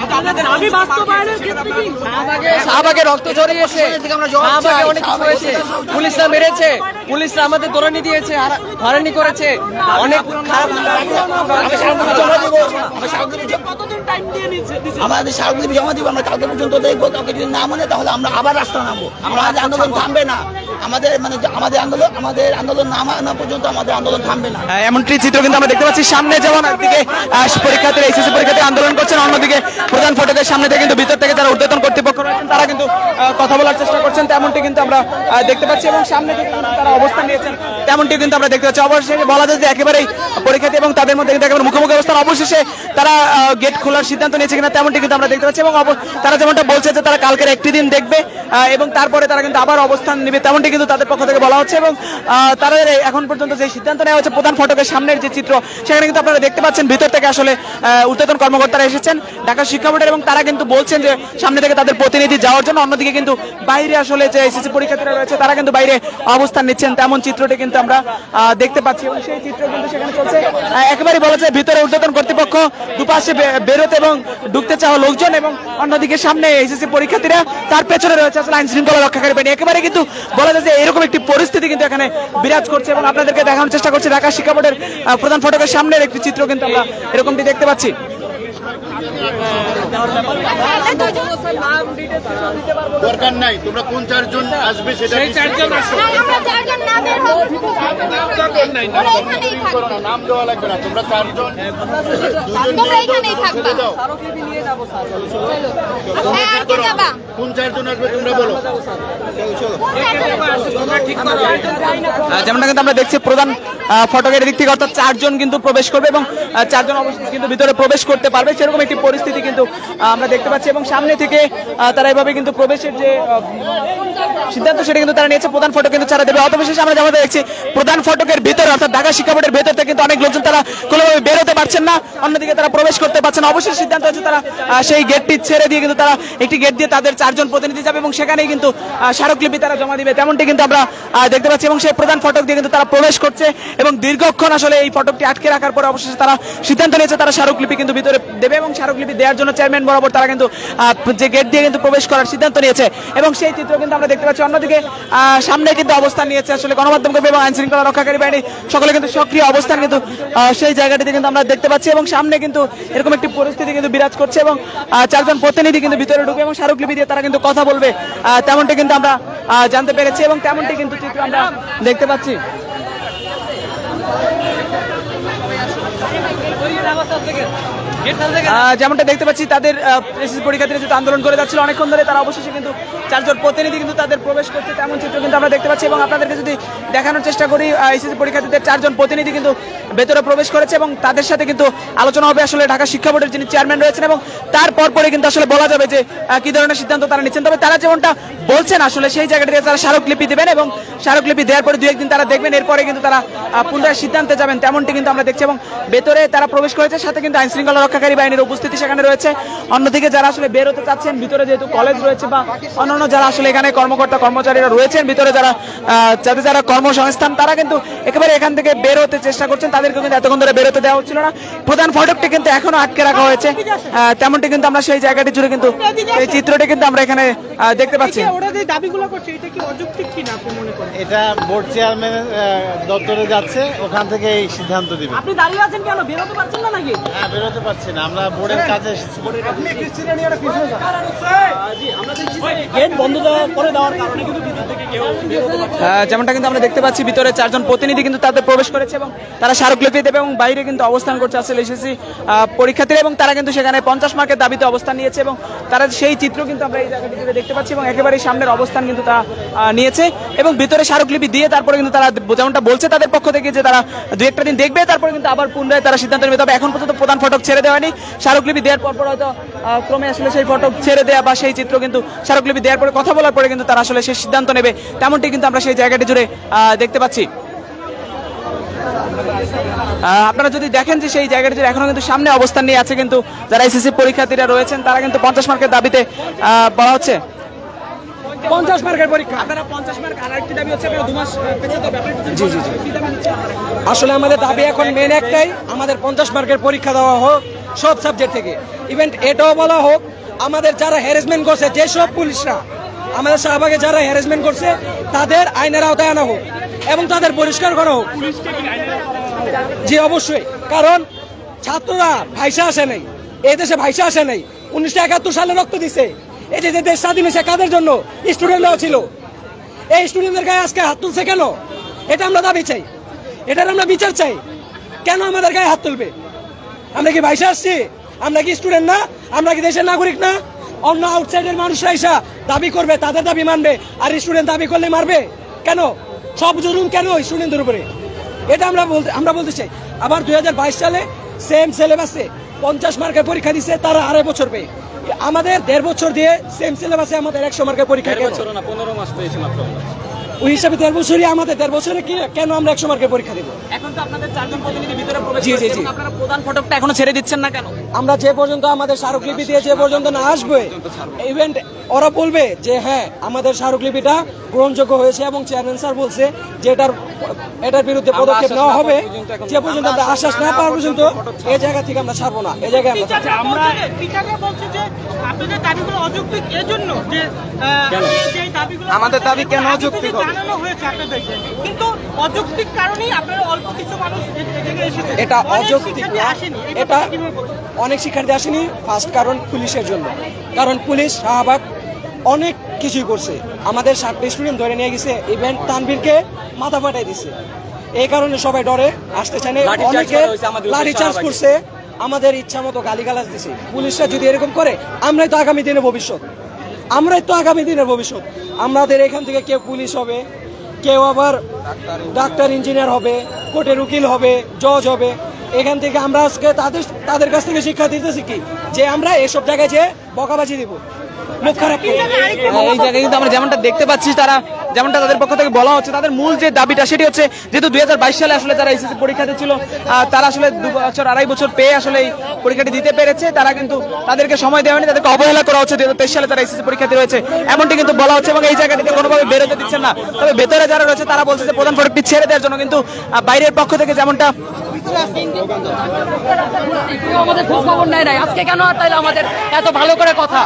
শাহবাগে রক্ত ঝরিয়েছে, শাহবাগে অনেক কিছু হয়েছে, পুলিশরা মেরেছে, পুলিশরা আমাদের দৌড়ানি দিয়েছে, হয়রানি করেছে, অনেক খারাপ। আমাদের স্মারকলিপি জমা দিব, আমরা কালকে পর্যন্ত দেখবো। কাউকে যদি না মানে তাহলে আমরা আবার রাস্তা নামবো। আমাদের আন্দোলন থামবে না, আমাদের আন্দোলন না মানা পর্যন্ত আমাদের আন্দোলন থামবে না। এমনটি চিত্র কিন্তু আমরা দেখতে পাচ্ছি সামনে, যেমন একদিকে পরীক্ষার্থীরা এইচএসসি পরীক্ষার্থী আন্দোলন করছেন, অন্যদিকে প্রধান ফটকের সামনে থেকে কিন্তু ভিতর থেকে যারা ঊর্ধ্বতন কর্তৃপক্ষ রয়েছেন তারা কিন্তু কথা বলার চেষ্টা করছেন, তেমনটি কিন্তু আমরা দেখতে পাচ্ছি এবং সামনে থেকে তারা অবস্থান নিয়েছেন তেমনটি কিন্তু আমরা দেখতে পাচ্ছি। অবশেষে বলা যায় যে একেবারেই পরীক্ষার্থী এবং তাদের মধ্যে কিন্তু একেবারে মুখোমুখি অবস্থান, অবশেষে তারা গেট খোলার সিদ্ধান্ত নিয়েছে কিনা তেমনটি কিন্তু আমরা দেখতে পাচ্ছি এবং তারা যেমনটা বলছে যে তারা কালকের একটি দিন দেখবে এবং তারপরে তারা কিন্তু আবার অবস্থান নেবে, তেমনটি কিন্তু তাদের পক্ষ থেকে বলা হচ্ছে। এবং তাদের এখন পর্যন্ত যে সিদ্ধান্ত নেওয়া হচ্ছে প্রধান ফটকের সামনের যে চিত্র সেখানে কিন্তু আপনারা দেখতে পাচ্ছেন ভিতর থেকে আসলে ঊর্ধ্বতন কর্মকর্তারা এসেছেন ঢাকা শিক্ষা বোর্ডের এবং তারা কিন্তু বলছেন যে সামনে থেকে তাদের প্রতিনিধি যাওয়ার জন্য, অন্যদিকে কিন্তু বাইরে আসলে যে এসএসসি পরীক্ষার্থীরা রয়েছে তারা কিন্তু বাইরে অবস্থান নিচ্ছেন, তেমন চিত্রটি কিন্তু আমরা দেখতে পাচ্ছি এবং সেই চিত্র কিন্তু সেখানে চলছে। একেবারে বলা যায় ভিতরে ঊর্ধ্বতন কর্তৃপক্ষ, দুপাশে বেরোতে এবং ঢুকতে চাওয়া লোকজন এবং অন্যদিকে সামনে এইচএসসি পরীক্ষার্থীরা, তার পেছনে রয়েছে আসলে আইন শৃঙ্খলা রক্ষাকারী বাহিনী। একেবারে কিন্তু বলা যায় যে এরকম একটি পরিস্থিতি কিন্তু এখানে বিরাজ করছে এবং আপনাদেরকে দেখানোর চেষ্টা করছি ঢাকা শিক্ষা বোর্ডের প্রধান ফটকের সামনের একটি চিত্র কিন্তু আমরা এরকমটি দেখতে পাচ্ছি। দরকার নাই, তোমরা কোন চারজন আসবে সেটা নাম দেওয়া লাগবে না, তোমরা চারজন কোন চারজন আসবে তোমরা বলো। যেমনটা কিন্তু আমরা দেখছি প্রধান ফটকের দিক থেকে অর্থাৎ 4 জন কিন্তু প্রবেশ করবে এবং 4 জন অবশ্যই কিন্তু ভিতরে প্রবেশ করতে পারবে, সেরকম একটি পরিস্থিতি কিন্তু আমরা দেখতে পাচ্ছি এবং সামনে থেকে তারা এভাবে কিন্তু প্রবেশের যে সিদ্ধান্ত সেটা কিন্তু তারা নিয়েছে। প্রধান ফটক কিন্তু ছাড়া দেবে। অবশেষে আমরা যেমন দেখছি প্রধান ফটকের ভিতরে অর্থাৎ ঢাকা শিক্ষা বোর্ডের ভেতর থেকে কিন্তু অনেক লোকজন তারা কোনোভাবে বেরোতে পারছেন না, অন্যদিকে তারা প্রবেশ করতে পারছেন না। অবশ্যই সিদ্ধান্ত হচ্ছে তারা সেই গেটটি ছেড়ে দিয়ে কিন্তু তারা একটি গেট দিয়ে তাদের 4 জন প্রতিনিধি যাবে এবং সেখানেই কিন্তু স্মারকলিপি তারা জমা দিবে, তেমনটি কিন্তু আমরা দেখতে পাচ্ছি এবং সেই প্রধান ফটক দিয়ে কিন্তু তারা প্রবেশ করছে এবং দীর্ঘক্ষণ আসলে এই ফটকটি আটকে রাখার পরে অবশেষে তারা সিদ্ধান্ত নিয়েছে তারা স্মারকলিপি কিন্তু ভিতরে দেবে এবং স্মারকলিপি দেওয়ার জন্য চেয়ারম্যান বরাবর তারা কিন্তু যে গেট দিয়ে কিন্তু প্রবেশ করার সিদ্ধান্ত নিয়েছে এবং সেই চিত্র কিন্তু আমরা দেখতে পাচ্ছি। অন্যদিকে সামনে কিন্তু অবস্থান নিয়েছে আসলে গণমাধ্যম কর্মী এবং আইন শৃঙ্খলা রক্ষাকারী বাহিনী সকলে কিন্তু সক্রিয় অবস্থান কিন্তু সেই জায়গাটিতে কিন্তু আমরা দেখতে পাচ্ছি এবং সামনে কিন্তু এরকম একটি পরিস্থিতি কিন্তু বিরাজ করছে এবং 4 জন প্রতিনিধি কিন্তু ভিতরে ঢুকে এবং স্মারকলিপি দিয়ে তারা কিন্তু কথা বলবে, তেমনটি কিন্তু আমরা জানতে পেরেছি এবং তেমনটি কিন্তু চিত্র আমরা দেখতে পাচ্ছি। যেমনটা দেখতে পাচ্ছি তাদের এসএসসি পরীক্ষার্থীরা যেহেতু আন্দোলন করে যাচ্ছিল অনেকক্ষণ ধরে, তারা অবশেষে কিন্তু 4 জন প্রতিনিধি কিন্তু তাদের প্রবেশ করছে, তেমন চিত্র কিন্তু আমরা দেখতে পাচ্ছি এবং আপনাদেরকে যদি দেখানোর চেষ্টা করি এসএসসি পরীক্ষার্থীদের 4 জন প্রতিনিধি কিন্তু ভেতরে প্রবেশ করেছে এবং তাদের সাথে কিন্তু আলোচনা হবে আসলে ঢাকা শিক্ষা বোর্ডের যিনি চেয়ারম্যান রয়েছেন এবং তারপর পরে কিন্তু আসলে বলা যাবে যে কি ধরনের সিদ্ধান্ত তারা নিচ্ছেন। তবে তারা যেমনটা বলছেন আসলে সেই জায়গাটিতে তারা স্মারকলিপি দেবেন এবং স্মারকলিপি দেওয়ার পরে 2-1 দিন তারা দেখবেন, এরপরে কিন্তু তারা পুনরায় সিদ্ধান্তে যাবেন, তেমনটি কিন্তু আমরা দেখছি এবং ভেতরে তারা প্রবেশ করেছে, সাথে কিন্তু আইন শৃঙ্খলা রক্ষাকারী বাহিনীর উপস্থিতি সেখানে রয়েছে। অন্যদিকে যারা আসলে বেরোতে চাচ্ছেন ভিতরে, যেহেতু কলেজ রয়েছে বা অন্যান্য যারা আসলে এখানে কর্মকর্তা কর্মচারীরা রয়েছেন ভিতরে যারা কর্মসংস্থান, তারা কিন্তু একেবারে এখান থেকে বের হতে চেষ্টা করছেন, তাদেরকে কিন্তু এতক্ষণ ধরে বেরোতে দেওয়া হচ্ছিল না। প্রধান ফটকটি কিন্তু এখনো আটকে রাখা হয়েছে, তেমনটি কিন্তু আমরা সেই জায়গাটি জুড়ে কিন্তু এই চিত্রটি কিন্তু আমরা এখানে দেখতে পাচ্ছি। এটা বোর্ড চেয়ারম্যানের দপ্তরে যাচ্ছে, ওখান থেকে এই সিদ্ধান্ত দিবে। আপনি দাঁড়িয়ে আছেন কেন? বেরোতে পারছেন না নাকি? হ্যাঁ, বেরোতে পারছি না, আমরা বোর্ডের কাছে এসেছি। গেট বন্ধ করে দেওয়ার কারণে কিন্তু ভিতর থেকে কেউ যেমনটা কিন্তু আমরা দেখতে পাচ্ছি ভিতরে 4 জন প্রতিনিধি কিন্তু তাদের প্রবেশ করেছে এবং তারা স্মারকলিপি দেবে এবং বাইরে কিন্তু অবস্থান করছে আসলে এসএসসি পরীক্ষার্থীরা এবং তারা কিন্তু সেখানে 50 মার্কের দাবিতে অবস্থান নিয়েছে এবং তারা সেই চিত্র কিন্তু আমরা এই জায়গাটিতে দেখতে পাচ্ছি এবং একেবারেই সামনের অবস্থান কিন্তু তারা নিয়েছে এবং ভিতরে স্মারকলিপি দিয়ে তারপরে কিন্তু তারা যেমনটা বলছে তাদের পক্ষ থেকে যে তারা 2-1টা দিন দেখবে, তারপরে কিন্তু আবার পুনরায় তারা সিদ্ধান্ত নেবে। তবে এখন পর্যন্ত প্রধান ফটক ছেড়ে দেওয়া হয়নি, স্মারকলিপি দেওয়ার পর হয়তো ক্রমে আসলে সেই ফটক ছেড়ে দেওয়া বা সেই চিত্র কিন্তু স্মারকলিপি দেওয়ার পরে কথা বলার পরে কিন্তু তারা আসলে সেই সিদ্ধান্ত নেবে, তেমনটি কিন্তু আমরা সেই জায়গাটি জুড়ে দেখতে পাচ্ছি। আপনারা যদি দেখেন যে সেই জায়গাটি জুড়ে এখনো কিন্তু সামনে অবস্থান নিয়ে আছে কিন্তু যারা এসএসসি পরীক্ষার্থীরা রয়েছেন, তারা কিন্তু 50 মার্কের দাবিতে বলা হচ্ছে 50 মার্কের পরীক্ষা। আপনারা 50 মার্ক, আর আরেকটি দাবি হচ্ছে আপনারা 2 মাস পেছাতে হবে। জি জি জি, আসলে আমাদের দাবি এখন মেন একটাই, আমাদের 50 মার্কের পরীক্ষা দেওয়া হোক সব সাবজেক্ট থেকে। ইভেন এটাও বলা হোক আমাদের যারা হ্যারাসমেন্ট করছে, যেসব পুলিশরা আমাদের শাহবাগে যারা হ্যারাসমেন্ট করছে তাদের আইনের আওতায় আনা হোক এবং তাদের পরিষ্কার করা হোক। জি অবশ্যই, কারণ ছাত্ররা ভাইসা আসে নাই, এই দেশে ভাইসা আসে নাই, 1971 সালে রক্ত দিছে। এই যে দেশ স্বাধীন হয়েছে কাদের জন্য? স্টুডেন্টরাও ছিল। এই স্টুডেন্টদের গায়ে আজকে হাত তুলছে কেন? এটা আমরা দাবি চাই, এটার আমরা বিচার চাই। কেন আমাদের গায়ে হাত তুলবে? আমরা কি ভাইসা আসছি? আমরা কি স্টুডেন্ট না? আমরা কি দেশের নাগরিক না? অন্য আউটসাইডের মানুষরা এসে দাবি করবে, তাদের দাবি মানবে, আর স্টুডেন্ট দাবি করলে মারবে কেন? সব জুলুম কেন স্টুডেন্টদের উপরে? এটা আমরা বলতে চাই। আবার 2022 সালে সেম সিলেবাসে 50 মার্কের পরীক্ষা দিচ্ছে, তারা 2.5 বছর পেয়ে। আমাদের 1.5 বছর দিয়ে সেম সিলেবাসে আমাদের 100 মার্কের পরীক্ষা কেন? 15 মাস পেয়েছি মাত্র। ওই হিসাবে 1.5 বছরই আমাদের, 1.5 বছরে কেন আমরা 100 মার্কের পরীক্ষা দেব? এখন তো আপনাদের 4 জন প্রতিনিধি ভিতরে প্রবেশ করেছে এবং আপনারা প্রধান ফটকটা এখনো ছেড়ে দিচ্ছেন না কেন? আমরা যে পর্যন্ত আমাদের স্মারকলিপি দিয়ে যে পর্যন্ত না আসবে ইভেন্ট, ওরা বলবে যে হ্যাঁ আমাদের স্মারকলিপিটা গ্রহণযোগ্য হয়েছে এবং চেয়ারম্যান স্যার বলছে যে এটার বিরুদ্ধে পদক্ষেপ নেওয়া হবে। যে পর্যন্ত আমরা আশ্বাস না পাওয়া পর্যন্ত এই জায়গা থেকে আমরা ছাড়বো না, এই জায়গায় আমরা আমাদের দাবি কেন অযৌক্তিক হবে? কিন্তু অযৌক্তিক কারণেই আপনারা অল্প কিছু মানুষ এসেছে। এটা অযৌক্তিক না, এটা অনেক শিক্ষার্থী আসেনি। ফার্স্ট কারণ পুলিশের জন্য, কারণ পুলিশ শাহবাগ অনেক কিছুই করছে, আমাদের 60টা স্টুডেন্ট ধরে নিয়ে গেছে, ইভেন্ট তানভীরকে মাথা ফাটাই দিছে। এই কারণে সবাই ডরে আসতে চায় না, অনেকে লাঠিচার্জ করছে, আমাদের ইচ্ছা মতো গালিগালাজ দিছে। পুলিশরা যদি এরকম করে আমরাই তো আগামী দিনের ভবিষ্যৎ, আমাদের এখান থেকে কেউ পুলিশ হবে, কেউ আবার ডাক্তার ইঞ্জিনিয়ার হবে, কোর্টের উকিল হবে, জজ হবে। এখান থেকে আমরা আজকে তাদের কাছ থেকে শিক্ষা দিতেছি কি যে আমরা এসব জায়গায় যে বকাবাজি দিব, মুখ খারাপ করব। এই জায়গায় কিন্তু আমরা যেমনটা দেখতে পাচ্ছি, তারা যেমনটা তাদের পক্ষ থেকে বলা হচ্ছে, তাদের মূল যে দাবিটা সেটি হচ্ছে যেহেতু 2022 সালে আসলে যারা এসএসসি পরীক্ষাতে ছিল তারা আসলে 2 বছর 2.5 বছর পেয়ে আসলে এই পরীক্ষাটি দিতে পেরেছে, তারা কিন্তু তাদেরকে সময় দেওয়া হয়নি, তাদেরকে অবহেলা করা হচ্ছে। 2023 সালে তারা এসএসসি পরীক্ষাতে রয়েছে এমনটি কিন্তু বলা হচ্ছে এবং এই জায়গাটিতে কোনোভাবে বেরোতে দিচ্ছেন না। তবে ভেতরে যারা রয়েছে তারা বলছে যে প্রধান ফটকটি ছেড়ে দেওয়ার জন্য, কিন্তু বাইরের পক্ষ থেকে যেমনটা আমাদের খোঁজ খবর নেয় নাই, আজকে কেন আর তাইলে আমাদের এত ভালো করে কথা।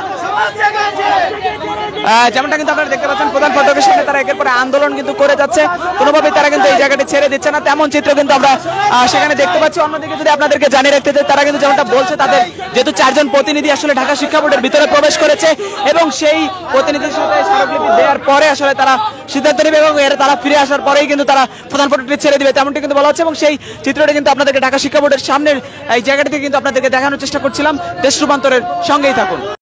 যেমনটা কিন্তু আপনারা দেখতে পাচ্ছেন প্রধান ফটকের সামনে তারা একের পরে আন্দোলন কিন্তু করে যাচ্ছে, কোনোভাবেই তারা কিন্তু এই জায়গাটি ছেড়ে দিচ্ছে না, তেমন চিত্র কিন্তু আমরা সেখানে দেখতে পাচ্ছি। অন্যদিকে যদি আপনাদেরকে জানিয়ে রাখতে চাই, তারা কিন্তু যেমনটা বলছে তাদের যেহেতু 4 জন প্রতিনিধি আসলে ঢাকা শিক্ষা বোর্ডের ভিতরে প্রবেশ করেছে এবং সেই প্রতিনিধির সাথে স্মারকলিপি দেওয়ার পরে আসলে তারা সিদ্ধান্ত নেবে এবং তারা ফিরে আসার পরেই কিন্তু তারা প্রধান ফটকটি ছেড়ে দিবে, তেমনটি কিন্তু বলা হচ্ছে। এবং সেই চিত্রটি কিন্তু আপনাদেরকে ঢাকা শিক্ষা বোর্ডের সামনের এই জায়গাটিতে কিন্তু আপনাদেরকে দেখানোর চেষ্টা করছিলাম। দেশ রূপান্তরের সঙ্গেই থাকুন।